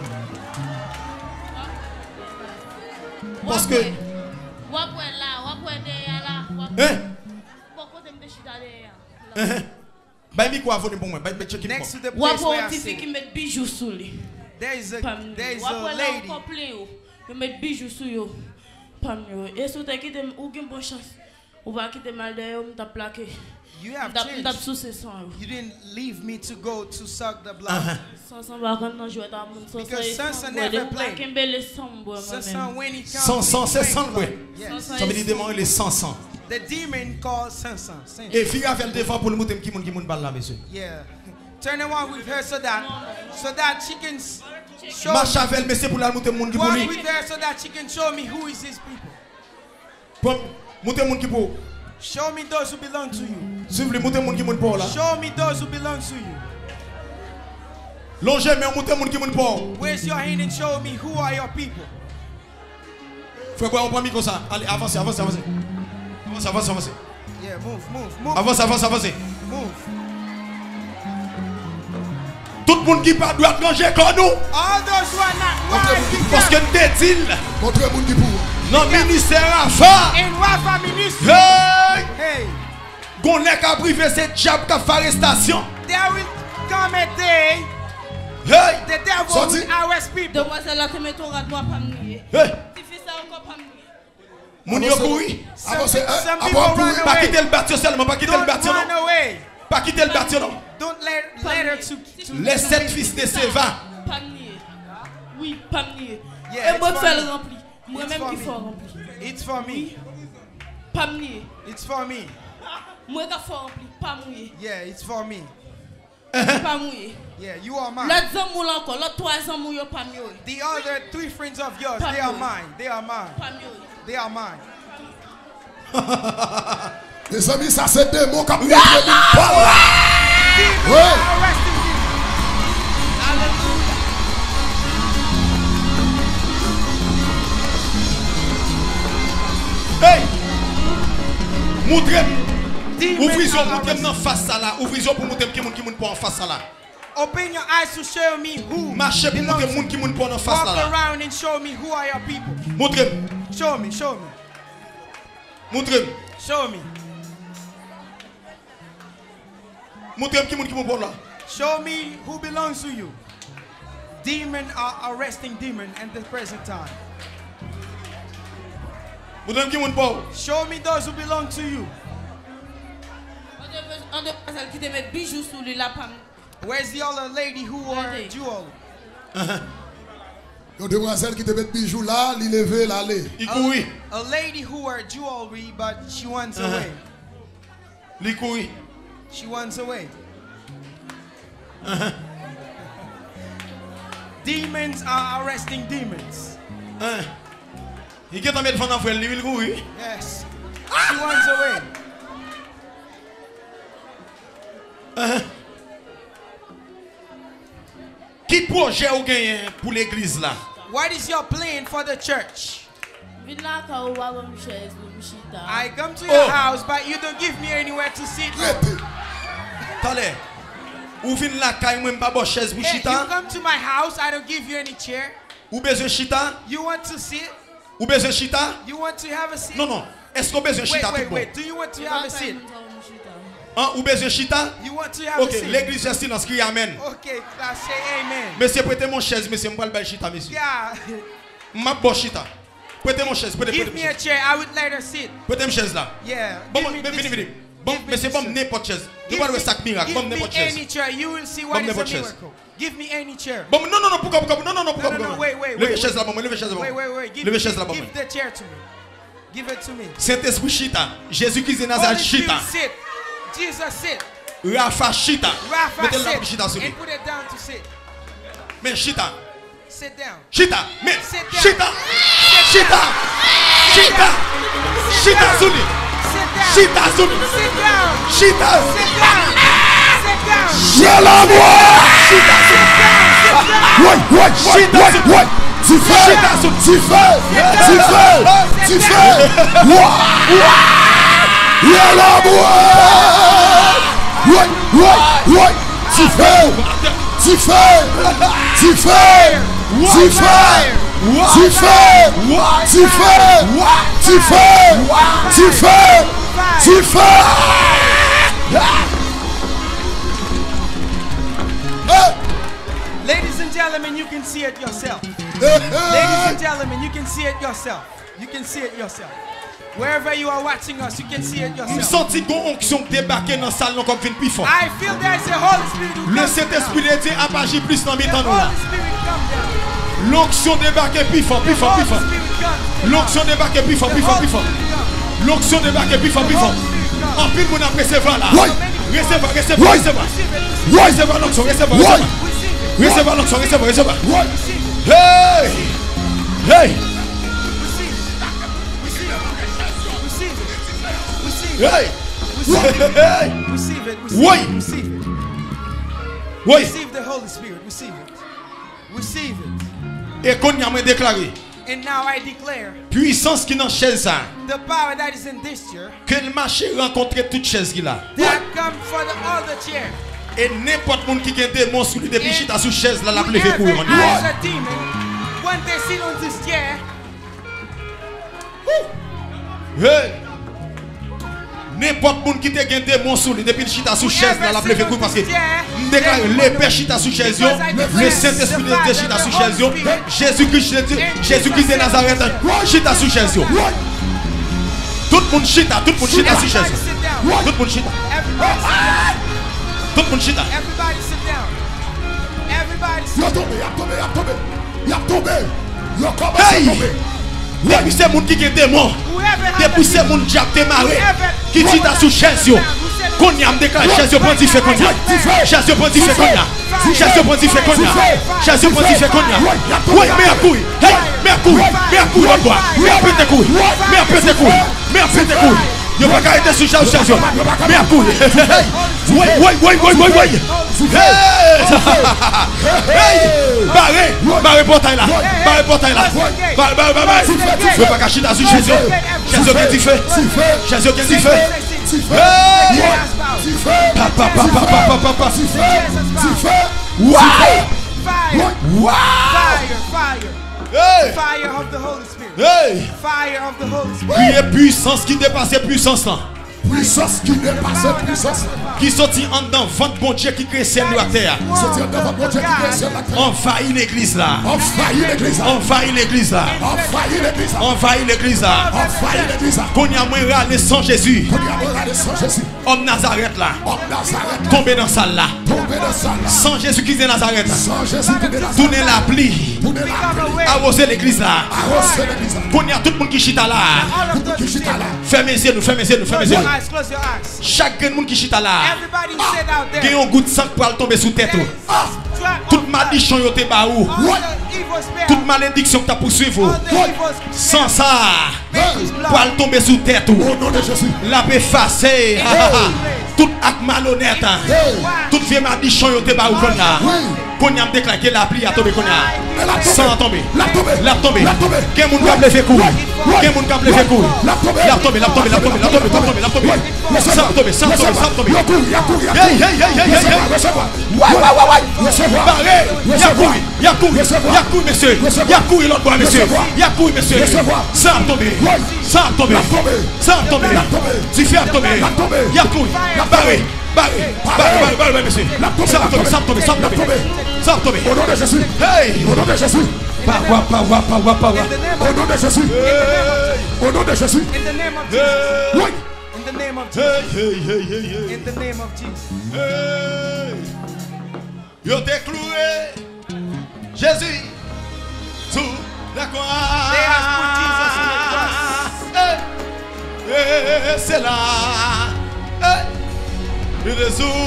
Parce que. Wapwe la, wapwe de ya la, wapwe. Hein? Poko te mte chita de ya. Hein? Bah, mi quoi, venez pour moi. Bah, check Next to it. the place Wapwe where I ti fi ki sit, met bijou sou li. there is a Pam there is a wapwe la ou lady. kople yo. Yo met bijou sou yo. Pam yo. E sou te kite ou gen bon chance. Ou ba kite mal de yo mta plake. You have Mta mta changed. sou se san yo. You didn't leave me to go to suck the blood. Uh-huh. San san ba kan nan jwet a moun. San Because san e Sansa san never bwe. De ou ba played. kembele san bwe So, mwen son, men. when he comes, Sans, sans, he c'est drinks sans, blood. ouais. Yes. Sans, Ça veut dire démon, il est sans sang. The demon called Sansa. Sansa. Et fille a fait le défend pour le mouton qui moun qui moun parle là, monsieur. Yeah. Turn around with her so that so that she can s- show Marche avec mais c'est pour la mouton moun qui pour walk lui. with her so that she can show me who is his people. Pour mouton moun qui pour. Show me those who belong to you. Suivre le mouton moun qui moun pour là. Show me those who belong to you. Longer mais mouton moun qui moun pour. Raise your hand and show me who are your people. Frère, on prend micro ça. Allez, avancez, avancez, avancez. Avancez. Avance, avance, avance. Yeah, move, move, move. Avance, avance, avance. Move. Tout le monde qui pas doit manger comme nous. All those who are not right, Parce que nous dit Montrez moun qui pour. dans le ministère Rafa. in Wafa ministry. Hey! Hey, Qu'on n'est qu'à priver cette diable qui a fait arrestation. there will come a day Hey! the devil Sorti. will arrest people. Demoiselle, là, tu mets ton rat droit pas me nier. Hey! Tu fais ça encore pas me nier. Mon yo couri. Some, Avancez, hein? some Avant people pour- run Pas away. quitter le bâtiment seulement, pas quitter le Don't bâtiment. run away. Pas quitter le bâtiment. Don't let, let her to, to Les sept fils de Séva. Pas me nier. Oui, pas me nier. Yeah, Et moi, it's fais for le me. rempli. Moi-même It's for qui me. fais le rempli. It's for me. Pas me nier. It's for me. Moi qui fais rempli. Pas mouiller. Yeah, it's for me. Pas mouiller. Yeah, you are mine. L'autre ans moule encore. L'autre trois ans moule pas mieux. The other three friends of yours, Pas they are mieux. mine. They are mine. Pas mieux. They are mine. Mes amis, ça c'est des mots qui ont montré une parole. Demons Ouais. are arresting you. Hallelujah. Hey! Montrez. Demons Ouvrez les are yeux, montrez arresting dans face ça là. Ouvrez les yeux pour montrer qui moun qui moun pour en face ça là. Open your eyes to show me who Marchez pour belongs montrer to moun qui moun pour en face Walk là. around and show me who are your people. Montrez. Show me, show me, Montrez. show me. Montrez qui moun qui moun pour là. Show me who belongs to you. Demons are arresting demons at the present time. Montrez qui moun pour. Show me those who belong to you. On demoiselle qui te met bijoux sous lui là pas me. Where's the other lady who wore Ready. jewel? Yon demoiselle qui te met bijoux là, li levé l'aller. Il courit. A lady who wore jewelry, but she wants away. Il courit. She wants away. Demons are arresting demons. Hein? Il est en mettre devant frère, il courit. Yes. She wants away. Qui projet ou gagné pour l'église là? What is your plan for the church? Vin là quand on va voir une chaise, une chita. I come to your Oh. house, but you don't give me anywhere to sit. Rete. Attendez. Ou vin la caille moi pas bon chaise pour Hey, you chita? come to my house, I don't give you any chair. Ou besoin chita? You want to sit? Ou besoin chita? You want to have a seat? Non non. Est-ce qu'on besoin Wait, chita tout wait, bon? wait. Do you want to have a seat? Hein? Ou besoin chita? You want to have a OK, seat? l'église est silence qui amen. Okay, I say amen. Monsieur prêtez mon chaise, monsieur m'pa le bail chita monsieur. Yeah. M'a bon chita. Prêtez mon chaise, prêtez Give prêtez. me a chair. I would let her sit. Prêtez mon chaise là. Yeah. Bon, Give me venez, this- venez. Bon, give me monsieur, this bon, chair. n'importe chaise. Nous Give parlons me- de sac miracle, give bon, me n'importe chaise. any chair. You will see Bon, what is a n'importe chaise. miracle. Give me any chair. Bon, non, non, non, pourquoi, pourquoi, non, non, non, pourquoi, No, no, no, pourquoi. wait, wait, Levez wait, chaise wait. là, bon, levez chaise là, bon. Wait, wait, wait. Give, Levez give, chaise là, bon. give the chair to me. Give it to me. Saint-Esprit chita. Jésus-Christ de Holy Nazareth Spirit, chita. sit. Jesus, sit. Rafa chita. Rafa, Mettez la sit. chita sur lui. And put it down to sit. Mais chita. Sit down. Chita. Mais Sit down. chita. Sit Chita. Chita. Chita sur lui. Sit down. Chita sur lui. Sit down. Chita. Sit down. Sit down. J'ai la voix. Chita sur lui. Ouais, ouais, ouais, ouais, ouais. Tu fais, tu fais, tu fais, tu fais. Ouais, j'ai la voix. Ouais, ouais, ouais. Tu fais, tu fais, tu fais, tu fais, tu fais, tu fais, tu fais, tu fais, tu fais. Hey, Ladies and gentlemen, you can see it yourself. hey, Ladies and hey. gentlemen, you can see it yourself. You can see it yourself. Wherever you are watching us, you can see it Je yourself. sens une onction débarquer dans la salle non comme fin plus fort. I feel there's a Holy Spirit who Le comes Saint-Esprit down. de Dieu a agi plus dans mes The temps nous là. Holy Spirit come down. L'onction débarque plus fort, plus The fort, plus Holy fort. Spirit comes down. L'onction débarque plus fort, The plus fort, Holy plus fort. Spirit comes. L'onction débarque plus fort, plus fort. En pile, mon après recevoir là. Ouais. Recevoir, recevoir, Ouais. recevoir. Receive it, receive Ouais, Recevoir l'onction, recevoir, ouais, recevoir. it, receive it, Recevoir l'onction, recevoir, recevoir. ouais. receive it, Hey! Hey! receive it, receive it, receive it, receive it, Hey! receive it, Hey! receive it, Ouais. receive it, receive it. Oui! Receive the Holy Spirit, receive it, receive it. Et qu'on y a déclaré, And now I declare, puissance qui dans chaise ça, the power that is in this chair, que le marché rencontre toute chaise qu'il a. that come for the other chair. Et n'importe monde qui a des démons sur lui depuis chita sous chaise là la levé Whoever pour has a demon, when they sit on this chair, Hey! N'importe monde qui te gagne des démons sur lui depuis chita sous chaise là la levé pour parce que déclare l'épée chita sous chaise yo, le Saint-Esprit de chita sous chaise yo, Jésus-Christ Jésus-Christ de Nazareth chita sous chaise yo. Tout le monde chita, tout le monde chita sous chaise. Tout le monde chita. Tout le monde chita. everybody sit down. Everybody sit Yo down. tombé, yo tombé, yo tombé. Yo tombé. Yo commence à Hey! tomber. Depuis ces gens qui ont des démons, depuis ces gens qui ont démarré, qui chita sous chaise yo, qu'on y a déclaré chaise yo prend fait qu'on y a. Chaise yo prend fait qu'on y a. Chaise yo prend fait qu'on y a. Chaise yo prend fait qu'on y a. Oui, mais à couille. Hey, mais à couille. Mais à couille, l'autre bois. Mais à péter couille. Mais à péter couille. Mais à péter couille. Yo pas qu'à être sous chaise chaise yo. Mais à couille. Hey! Oui, oui, oui, oui, oui, oui. Hey! Hey! Barré, barré portail là. Barré portail là. Barré, barré, barré. Yo pas qu'à chiter sous chaise yo. Chaise yo qui fait. Chaise yo qui fait. Hey! Papa, papa, papa, papa. Wow! Fire, Wow! fire, fire. Hey! Fire of the Holy Spirit. Hey! Fire of the Holy Spirit. Criez puissance qui dépasse puissance là. Puissance qui dépasse puissance. Qui sortit en dedans ventre bon Dieu qui crée ciel à terre. C'est un devant mon Dieu qui crée sur la terre. Envahit l'église là. Envahit l'église. Envahit l'église là. Envahit l'église. Envahit l'église là. Envahit l'église. Qu'on y a moins râlé sans Jésus. On y a regardé sans Jésus. Homme Nazareth là. Homme Nazareth. Tombé dans salle là. Tombé dans sa là. Sans Jésus-Christ de Nazareth. Sans Jésus qui est dans sa Tourner la pluie. Tourner la pluie. Arroser l'église là. Arroser l'église. Qu'on y a tout le monde qui chita là. All of Tout qui those chita là. Fermez les yeux, fermez les yeux, fermez Close les your yeux. eyes, close your eyes. Chaque monde qui chita là. Everybody sit out Il y there. a un goût de sang pour aller tomber sous tête. Try- Toute malédiction yo te ba ou. all the evil spirits, Toute malédiction que tu as poursuivre. all the evil spirits, Sans ça, make his pour blood. aller tomber sous tête. Au nom de Jésus. La paix effacée. Tout acte malhonnête. Toute vieille malédiction yo te ba ou qu'on a. Qu'on a déclaré que la pluie a tombé qu'on a. Sans tomber. La tombé. La tombé. La tombé. Quel monde a levé couille. Quel monde a levé couille. La tombé. La tombé, la tombé, la tombé, la tombé, la tombé, la tombé. Sans tomber, sans tomber, sans tomber. Yo cours, yo cours, yo cours. Hey, hey, hey, hey, hey, hey. Recevoir. Ouais, ouais, ouais, ouais. Recevoir. Barré. Y'a couille, y'a couille, y'a couille, monsieur. Y'a couille, l'autre bois, monsieur. Y'a couille, monsieur. Sans tomber. Sans tomber. Sans tomber. Tu fais tomber. Y'a couille. Barré. Barré. Barré, barré, barré, monsieur. Sans tomber, sans tomber, sans tomber. Sans tomber. Au nom de Jésus. Hey. Au nom de Jésus. Power, power, power, power. In the name Au of, nom de Jésus. Au nom de Jésus. in the name of Jesus. Hey. Oui. In the name of Jesus. Hey, hey, hey, hey, hey. In the name of Jesus. Hey. Yo t'ai cloué Jésus sous la croix. They have put Jesus in the cross. Hey. Et c'est là. Hey. Il est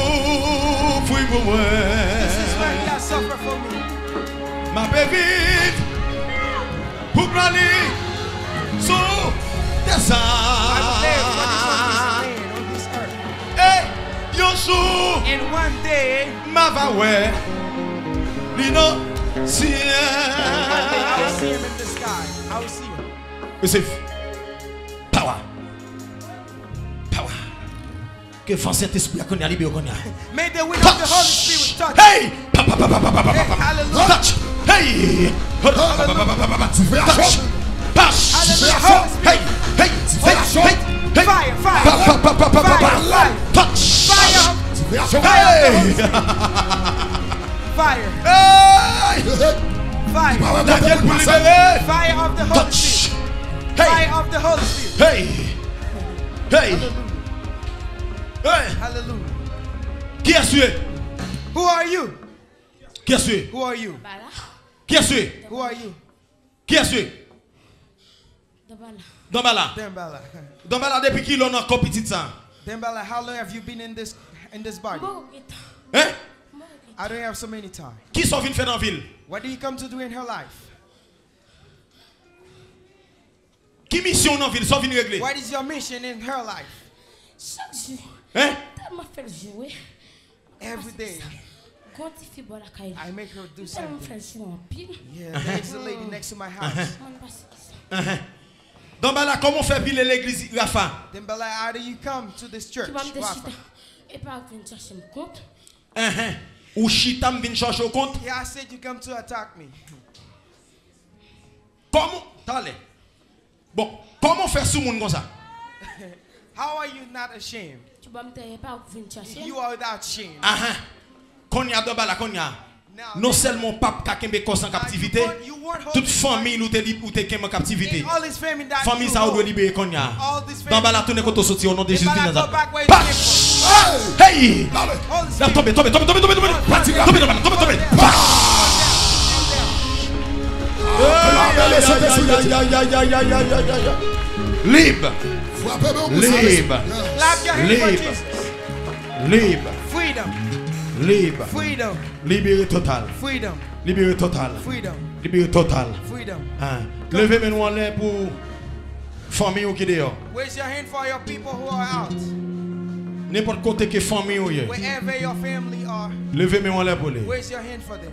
souffre pour moi. This is where he has suffered for me. Ma paix vive pour prendre sous des I sangs. live what is on this land, on this earth. Hey. Yo jour. And one day, Ma va ouais, lino sien. one day I will see him in the sky. I will see him. Receive power, power. Que force Saint-Esprit a connu à libérer connu. May the wind of the Holy Spirit touch. Hey, pa pa pa pa pa pa pa pa. Hallelujah. Touch. Hey, pa pa pa pa pa pa. Tu fais la Touch. chose. Touch. Hallelujah. Hey, hey, hey, hey, hey. Fire, fire, Pa pa pa pa pa pa pa. fire, fire, Touch. fire, Tu fais la chose. Hey, fire, hey. fire, Daniel pour libérer. fire of the Holy Touch. Spirit. Hey, Fire of the Holy Spirit. hey, hey. Hey. Hallelujah. Qui est-ce? Who are you? Qui est-ce? Who are you? Bala. Qui est-ce? Who are you? Qui est-ce? Dabala. Dambala. Dembala. Dambala depuis qui l'on a encore petit ça? Dembala, how long have you been in this in this body? Morita. Hein? I don't have so many time. Qui sont venus faire dans la ville? What did you come to do in her life? Qui mission dans la ville sont venus régler? What is your mission in her life? Chaque jour, Hein? elle m'a fait jouer. Every day, Quand il fait bon la caille. I make her do Elle m'a something. fait jouer en pile. Yeah, there's a lady next to my house. Moi, je passe ça. Dans là, comment faire pile l'église Rafa? Then be like, how do you come to this church? Tu vas me Rafa? décider. Et pas venir chercher mon compte. Uh-huh. Ou chita me vient chercher au compte? Yeah, I said you come to attack me. Comment? Allez. Bon, comment faire sous monde comme ça? How are you not ashamed? Tu vas me dire pas venir chercher. You are without shame. Ah ah. Qu'on y a de bala, qu'on y a. Non seulement pape Kakembe Kos en captivité, toute famille nous te libre ou te kem en captivité. All his family died. Famille ça doit libérer qu'on y a. Dans bala tourner quand on sorti au nom de Jésus de Nazareth. Hey! Là tombe, tombe, tombe, tombe, tombe, tombe. Tombe, tombe, tombe, tombe. Libre. Libre. Libre. Libre. Freedom. Libre. Freedom. Libéré total. Freedom. Libéré total. Freedom. Libéré total. Freedom. Hein. Levez mes en l'air pour famille qui dehors. Raise your hand for your people who are out. N'importe côté que famille ou est. Wherever your family are, Levez mes en l'air pour les. raise your hand for them.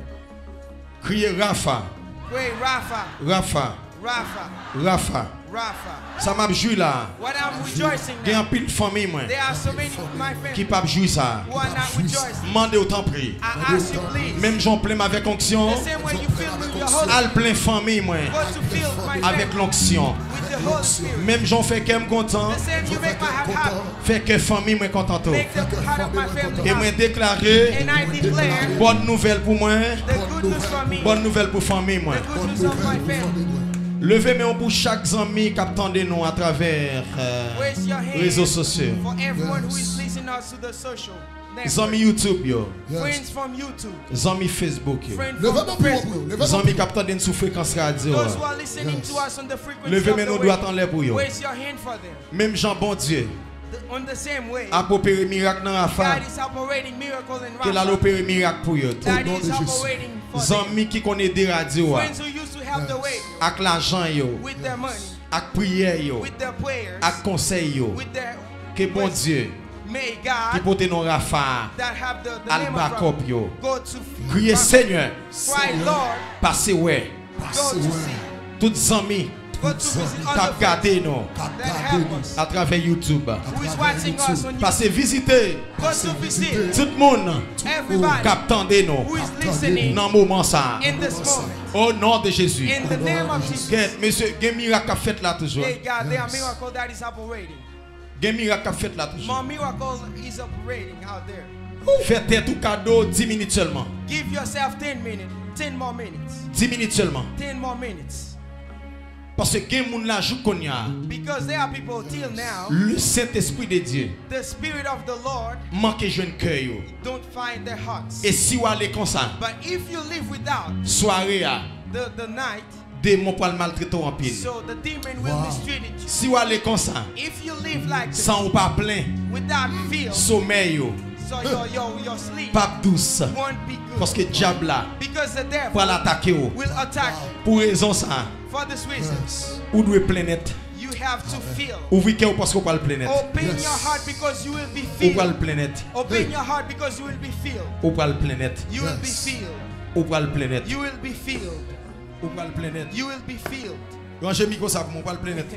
Criez Rafa. Pray, Rafa, Rafa. Rafa, Rafa. Rafa. Ça m'a joué là. What I'm rejoicing Il y a un now. pile de famille moi There are so many of my qui family pas jouer ça. who are not rejoicing. Mandez autant prix. I ask you please. Même j'en plein avec onction. The same way you feel with your Holy Al plein famille moi Spirit, to feel my avec family l'onction. with the Holy Spirit. Même j'en fais qu'elle content. The same you make my heart happy. Fait que famille moi contente. Make the heart of my family Et moi happy. déclarer And I declare bonne nouvelle pour moi. the good news for me, Bonne nouvelle pour famille moi. the good news of my family. Levez mes pour chaque ami qui attendait nous à travers euh, Raise your hand réseaux sociaux. for everyone who is listening us to the social Zami network. YouTube yo. Friends from YouTube, Zami Facebook yo. friends Levez from mon pour Facebook. Levez Zami qui attendent sous fréquence radio. Those who are listening to us on the frequency Levez of mes the nous doit wave, en l'air pour yo. raise your hand for them. Même Jean bon Dieu The- on the same way, a opéré miracle dans Rafa. God is operating miracle in Qu'il a Rafa. opéré miracle pour yo. God nom is de Jésus. operating for them. Zami qui connaît des radios Friends who used to help the way avec l'argent yo, with their money, avec prière yo, with their prayers, avec conseil yo. with their Que bon wisdom. Dieu May qui God porte non Rafa. that have the, the name of Albacop Rafa yo. go to Criez Rafa. Seigneur, Cry Lord, passez ouais. go to see, Toutes amis go to visit qui other regardé friends nous that help us, à travers YouTube. who is watching us on YouTube. Passez visiter Go to visit tout le monde everybody qui attendait nous who is listening dans le moment ça. in this moment. Au nom de Jésus. In the name of Jesus. Get, monsieur, il y a un miracle qui fait là toujours. Hey God, there are miracles that is operating. Il y a un miracle qui fait là toujours. More miracles is operating out there. Faites tout cadeau dix minutes seulement. Give yourself ten minutes, ten more minutes, dix minutes seulement. ten more minutes. Parce que il y a des gens là jour qu'on y a. Because there are people till now, Le Saint-Esprit de Dieu the Spirit of the Lord manque jeune cœur yo. don't find their hearts. Et si vous allez comme ça, But if you live without soirée à the, the night, démon pour le maltraiter en pile. so the demon will mistreat you. Si vous allez comme ça, If you live like this, sans ou pas plein, without feel, sommeil yo, so your, your, your sleep pas douce. won't be good. Parce que diable là Because the devil pour l'attaquer yo. will attack you. Pour raison ça, For this reason, ou doit planète. you have to feel. Ouvrez cœur parce qu'on parle planète. Open Yes. your heart because you will be Ou filled. parle planète. Open your heart because you will be filled. Ou parle planète. You will be Yes. filled. Ou parle planète. You will be filled. Ou parle planète. You will be filled. Rangez micro ça pour moi parle planète.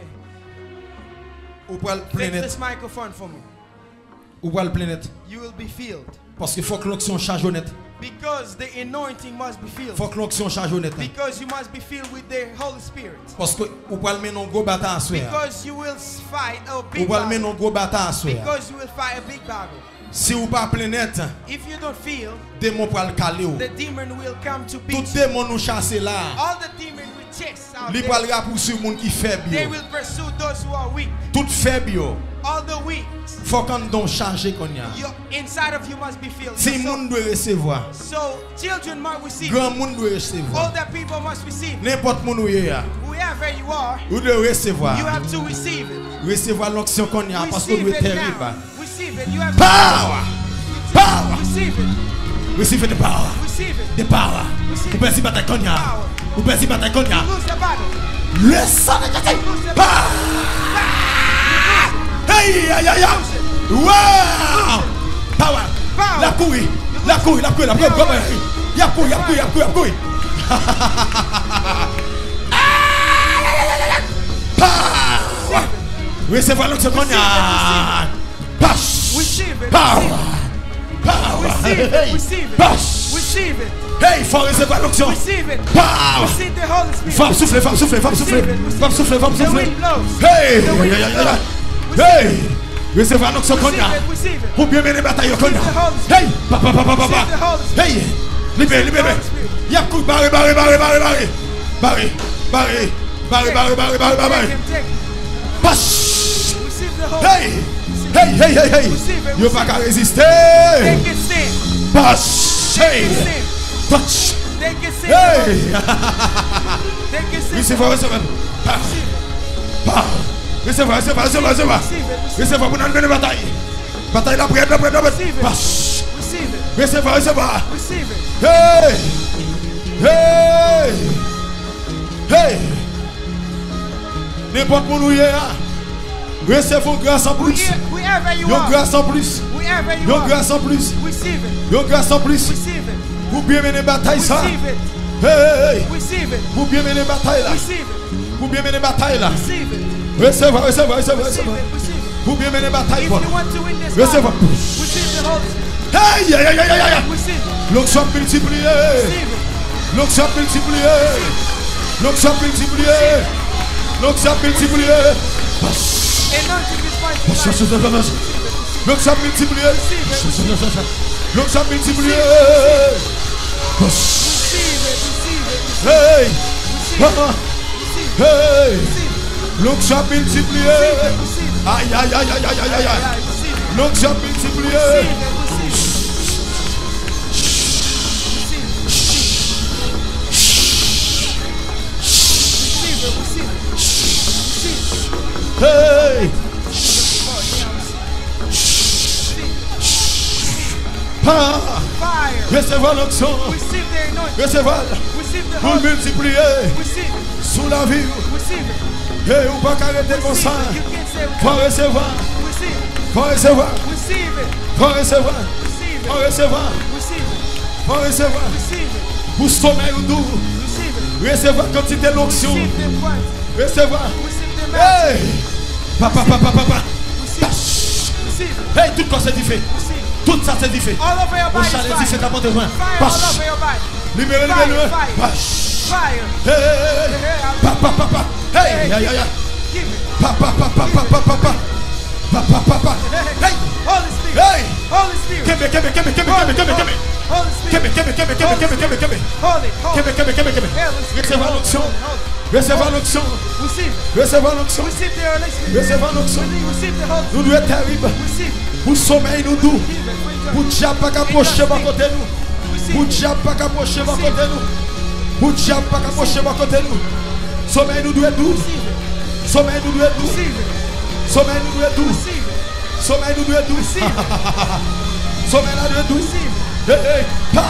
Ou parle Take planète. this microphone for me. Ou parle planète. You will be filled. Parce qu'il faut que l'onction change honnête. Because the anointing must be filled. Faut que l'onction change honnête. Because you must be filled with the Holy Spirit. Parce que ou parle mener un gros bataille à soi. Because you will fight a Ou big parle mener battle. un gros bataille à soi. Because you will fight a big battle. Si ou pas planète, If you don't feel, démon pour le caler ou. the demon will come to Tout beat you. démon nous chasser là. All the demon will chase out Li there. pral rapousser moun qui faible They yo. will pursue those who are weak. Tout faible yo. All the weak. Faut qu'on don charger qu'on y a. Your, inside of you must be filled. Si So- moun doit recevoir, So children must receive. grand moun doit recevoir. Older people must receive. N'importe moun ou y a, Whoever you are, ou doit recevoir. you have to receive it. Recevoir l'onction qu'on y a parce que Receive nous est it terrible. now. Receive it. You have Power! to Power! receive it. Receive the power. Receive it. The power. Ou persi bataille qu'on y a. Ou persi bataille qu'on y a. Lose the battle. Le sang de Jésus. Power! Hey, aïe, aïe, aïe. Wow! Power! Power. La couille. La couille, la couille, la couille. Power. Y'a couille, y'a couille, y'a couille, y'a couille. Power! Recevez l'onction qu'on a. Pash. Receive it. Power. Power. Receive it. Hey. Receive it. Pash. Receive it. Hey, il faut recevoir l'onction. Receive it. Power. Receive the Holy Spirit. Femme souffler, femme souffler, femme souffler. Femme souffler, femme The souffler. wind blows. Hey. The wind Hey. blows. Hey. Recevez l'onction qu'on Receive a. it. Receive it. Pour bien mener bataille qu'on a. Hey. Papa, papa, papa. Hey. Libéré, libéré. Y'a coup de barré, barré, barré, barré, barré. Barré, barré, barré, barré, barré, barré, barré. Take him, take him. Pash. Receive the Holy Hey. Hey, hey, hey, hey. Yo pas qu'à résister. Take it, sin. Pash. Take Hey. it, sin. Touch. Take it, sin. Hey. Take it, sin. Recevez, recevez. Pow. Pow. Recevez, recevez, recevez, recevez. Recevez pour nous mener bataille. Bataille la prière, la prière, la prière. Pash. Receive it. Recevez, recevez. Receive it. Hey. Hey. Hey. N'importe où nous y est. Recevez grâce en plus. Wherever you Yo are. grâce en plus. Wherever you Yo are. grâce en plus. Receive it. Yo grâce en plus. Receive it. Pour bien mener bataille ça. Receive it. Hey, hey, hey. Receive it. Pour bien mener bataille là. Receive it. Pour bien mener bataille là. Receive it. Recevez, recevez, recevez, Receive recevez. it. Receive it. Pour bien mener bataille. If Voilà. you want to win this Receive battle, it. receive the Holy Spirit. Hey, aïe, aïe, aïe, aïe, aïe. Receive it. L'onction multipliée. Receive it. L'onction multipliée. L'onction multipliée. L'onction multipliée. Anointing is mighty. L'onction multipliée. L'onction multipliée. L'onction multipliée. Receive it. Receive it. Hey. Receive it. Receive it. Hey. Receive it. L'onction multipliée. Receive it. Aïe, aïe, aïe, aïe, aïe, aïe, aïe. Receive it. L'onction Receive multipliée. it. Receive it. Receive it. Receive it. Receive it. Hey. Ah. Fire. Recevez l'onction. Receive the anointing. Recevez. Receive the Pour Holy Spirit. multiplier Receive it. sous la vie. Receive it. Et ou pas arrêter comme ça. Receive it. You can't say Faut recevoir. receive it. Faut recevoir. Receive it. Faut recevoir. Receive Faut it. recevoir. Receive it. Faut recevoir. Receive it. Pour sommeil ou doux. Receive it. Recevoir quantité l'onction. Receive the funds. Recevoir. Receive the Hey. mountain. Papa, papa, papa. Receive it. Receive it. Hey, tout quoi c'est différent. Receive it. Tout ça c'est différent. All over your Au body. chalet Fire. dit c'est à monter loin. Fire all Pache. over your body. Libérez, Fire, libérez. fire. Pache. Fire. Hey, hey, hey, hey. Papa, papa. Hey, aïe, aïe, aïe. Give it. Papa, papa, papa, papa. Papa, papa. Hey. Holy Spirit. Hey. Holy Spirit. Kebe, kebe, kebe, kebe, kebe, kebe, kebe. Holy Kebe, Spirit. kebe, kebe, kebe, kebe, kebe, kebe. Holy. Holy. Kebe, kebe, kebe, kebe. Holy Spirit. Recevez l'onction. Holy. Recevez l'onction. Receive it. Recevez l'onction. Receive the Holy Spirit. Recevez l'onction. Receive the Holy Nous nous est terrible. Receive it. Pour sommeil nous doux. Receive it. Pour diable pas approcher par côté nous. Pour Receive it. diable pas approcher par côté nous. Pour diable pas approcher par côté nous. Sommeil nous doit doux. Receive it. Sommeil nous doit doux. Receive it. Sommeil nous doit doux. Receive it. Sommeil nous doit doux. Receive it. Sommeil là doit doux. Receive it. Hey, hey.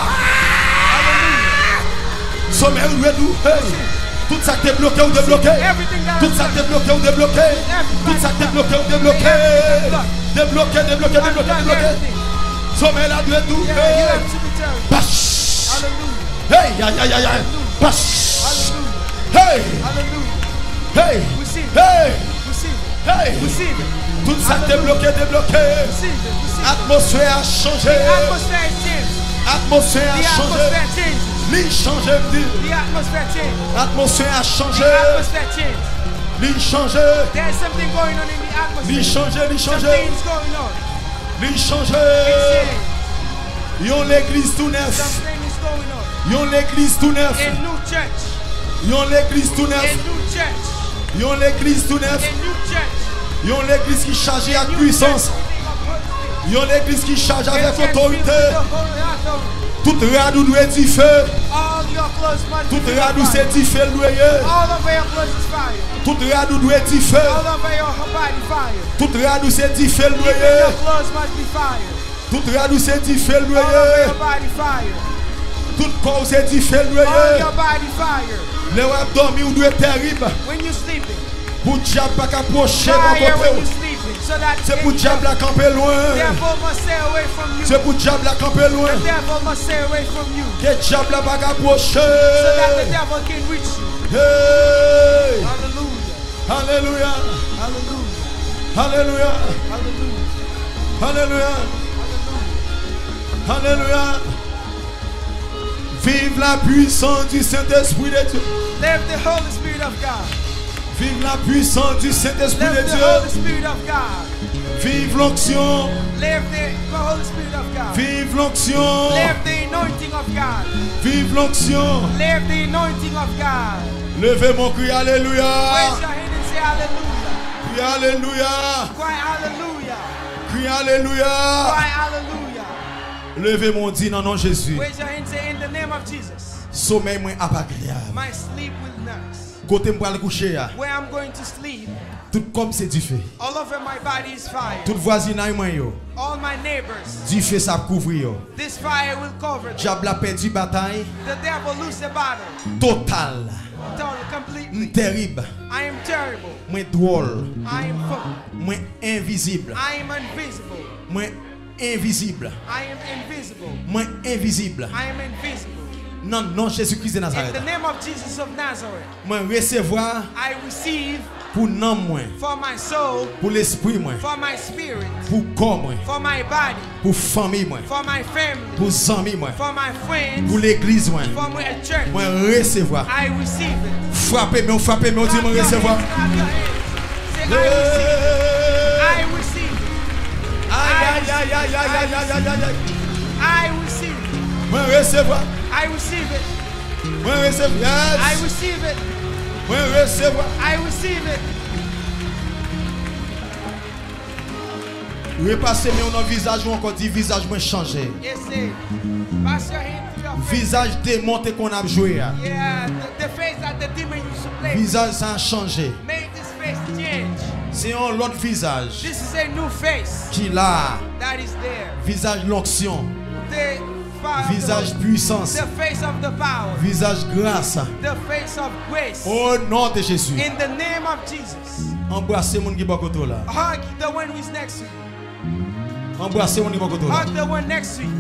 Sommeil nous doit doux. Hey. Tout ça qui est bloqué ou débloqué. Everything that Tout ça qui est bloqué ou débloqué. Tout ça qui est bloqué ou débloqué. Débloqué, débloqué, débloqué, débloqué. Sommeil là doit doux. Yeah, you Hey. have to return. Pash. Hallelujah. Hey, aïe, aïe, aïe, aïe. Pash. Hallelujah. Hey, Hallelujah. hey, Receive it. hey, Receive it. hey. Receive it. Tout ça est bloqué, débloqué. Receive it. Receive it. Atmosphère a changé. The atmosphere changes. Atmosphère The a changé. atmosphere changes. L'île changé, me dit. The atmosphere changes. Atmosphère a The changé. atmosphere changes. L'île changé. There's something going on in the L'île atmosphere. changé, l'île changé. Something's going on. L'île changé. It's changed. Yon l'église tout neuf. Something is going on. Yon l'église tout neuf. A new church. Yon l'église tout A neuf. new church. Yon l'église tout A neuf. new church. Yon l'église qui charge avec New puissance. church. Yon l'église qui charge A avec church filled autorité. with the Holy authority. Tout radou doit être feu. All your clothes must Tout be radou fire. c'est du feu loyer. All over your clothes is fire. Tout radou doit être feu. All over your body fire. Tout radou c'est du feu Even loyer. your clothes must be fire. Tout radou c'est du feu All over loyer. your body fire. Tout corps c'est du feu All loyer. your body fire. Les wap dormi ou doit être terrible. When you're sleeping. Pour diable pas approcher dans Fire when côté. you're sleeping. So that C'est pour diable à camper loin. the devil must stay away from you. C'est pour diable à camper loin. The devil must stay away from you. Que diable pas approcher. So that the devil can reach you. Hey! Hallelujah. Alléluia. Hallelujah. Alléluia. Alléluia. Alléluia. Vive la puissance du Saint-Esprit de Dieu. Live the Holy Spirit of God. Vive la puissance du Saint-Esprit de Live the Dieu. Holy Spirit of God. Vive l'onction. Live the Holy Spirit of God. Vive l'onction. Live the anointing of God. Vive l'onction. Live the anointing of God. Levez mon cri, alléluia. Raise your hand and say hallelujah. Cri alléluia. Cry hallelujah. Cri alléluia. Cry hallelujah. Levez mon dit dans le nom de Jésus. Raise your hand and say in the name of Jesus. Sommeil moins agréable. My sleep will nurse. Côté me le coucher. Where I'm going to sleep. Tout comme c'est du feu. All over my body is fire. Tout voisinage moi yo. All my neighbors. Du feu ça couvrir yo. This fire will cover them. Diable a perdu bataille. The devil lose the battle. Total. Total, completely. Terrible. I am terrible. Moi drôle. I am fun. Moi invisible. I am invisible. Moi invisible. I am invisible. Moi invisible. I am invisible. Non, non, Jésus-Christ de In Nazareth. the name of Jesus of Nazareth, Moi recevoir I receive pour non moi, for my soul, pour l'esprit moi, for my spirit, pour corps moi, for my body, pour famille moi, for my family, pour amis moi, for my friends, pour l'église moi. for my church. Moi recevoir. I receive it. Frappez-moi, frappez-moi, dis moi Clap your recevoir. hands, clap your hands. Say, I receive it. I receive it. Aïe aïe aïe aïe aïe aïe aïe aïe. I receive it. Moi recevoir. I receive it. Moi recevoir. I Yes. receive it. Moi recevoir. I receive it. Repassez moi dans visage ou encore dit visage moi changé. Yes, say. Pass your hand to your face. Visage démonté qu'on a joué. Yeah, the, the face that the demon used to play. Visage ça a changé. Make this face change. C'est un autre visage This is a new face qui là, that is there. visage l'onction, The fire visage of the, puissance, the face of the power. visage grâce. The face of grace. Au nom de Jésus. In the name of Jesus. Embrassez mon qui est côté là. Hug the one who is next to you. Embrassez mon qui est côté là. Hug the one next to you.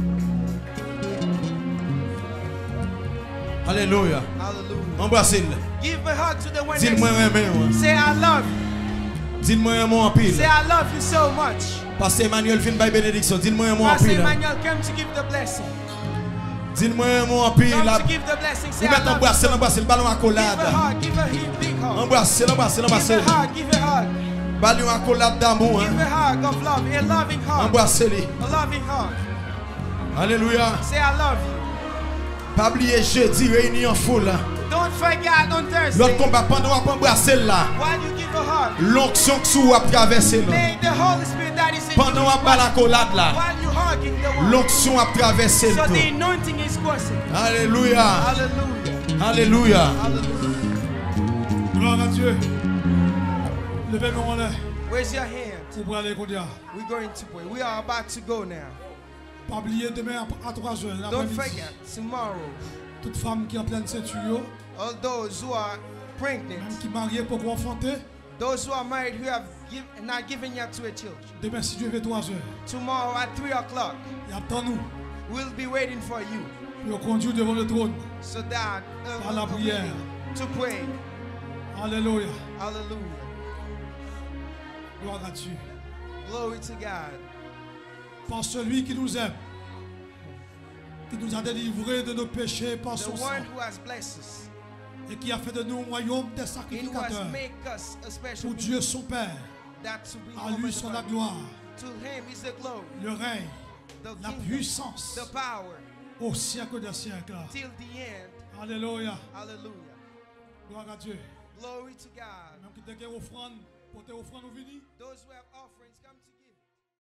Alléluia. Hallelujah. Embrassez-le. Give a hug to the one next Dis-moi to you. aimer. Say I love you. Dis-moi mon en pile. Say I love you so much. Pasteur Emmanuel vient by bénédiction. Dis-moi mon en Pastor pile. Emmanuel came to give the blessing. Dis-moi mon en pile. Come to give the blessing. Say Vous I mettez love you. embrasser, embrasser le ballon à Give a collade. hug. Give a big hug. Embrasser, embrasser, Give embrasser. a hug. Give a hug. Ballon à collade d'amour. Give a hug of love. A loving hug. Embrassez-les. A loving hug. Alléluia. Say I love you. Pas oublier jeudi, réunion foule. Don't forget on Thursday. L'autre combat pendant qu'on embrasser là. While you give a hug. L'onction que sous a traversé là. May the Holy Spirit that is in Pendant you. qu'on bat la collade là. While you hugging the one. L'onction a traversé So the tout. anointing is coursing. Alléluia. Hallelujah. Alléluia. Hallelujah. Gloire à Dieu. Levez-moi en l'air. Raise your hand. Pour aller qu'on dit. We're going to pray. We are about to go now. Pas oublier demain à trois heures. Don't l'après-midi. forget, tomorrow, Toute femme qui est en pleine ceinture, all those who are pregnant, même qui est mariée pour enfanter, those who are married who have give, not given yet to a children, demain si Dieu veut trois heures, tomorrow at three o'clock, il attend nous we'll be waiting for you pour conduire devant le trône. so that uh, Par la prière. to pray. Alléluia. Hallelujah. Gloire à Dieu. Glory to God. Par celui qui nous aime, qui nous a délivrés de nos péchés par The son sang, one who has blessed us et qui a fait de nous un royaume des and who has sacrificateurs made us a special pour people, Dieu son Père. that to be À lui soit la overcome. gloire, To him is the glory, le règne, the la kingdom, puissance the power, au siècle des siècles. till the end. Alléluia. Hallelujah. Gloire à Dieu. Glory to God. Même qui te offrande, pour te offrande au vini. Those who have offered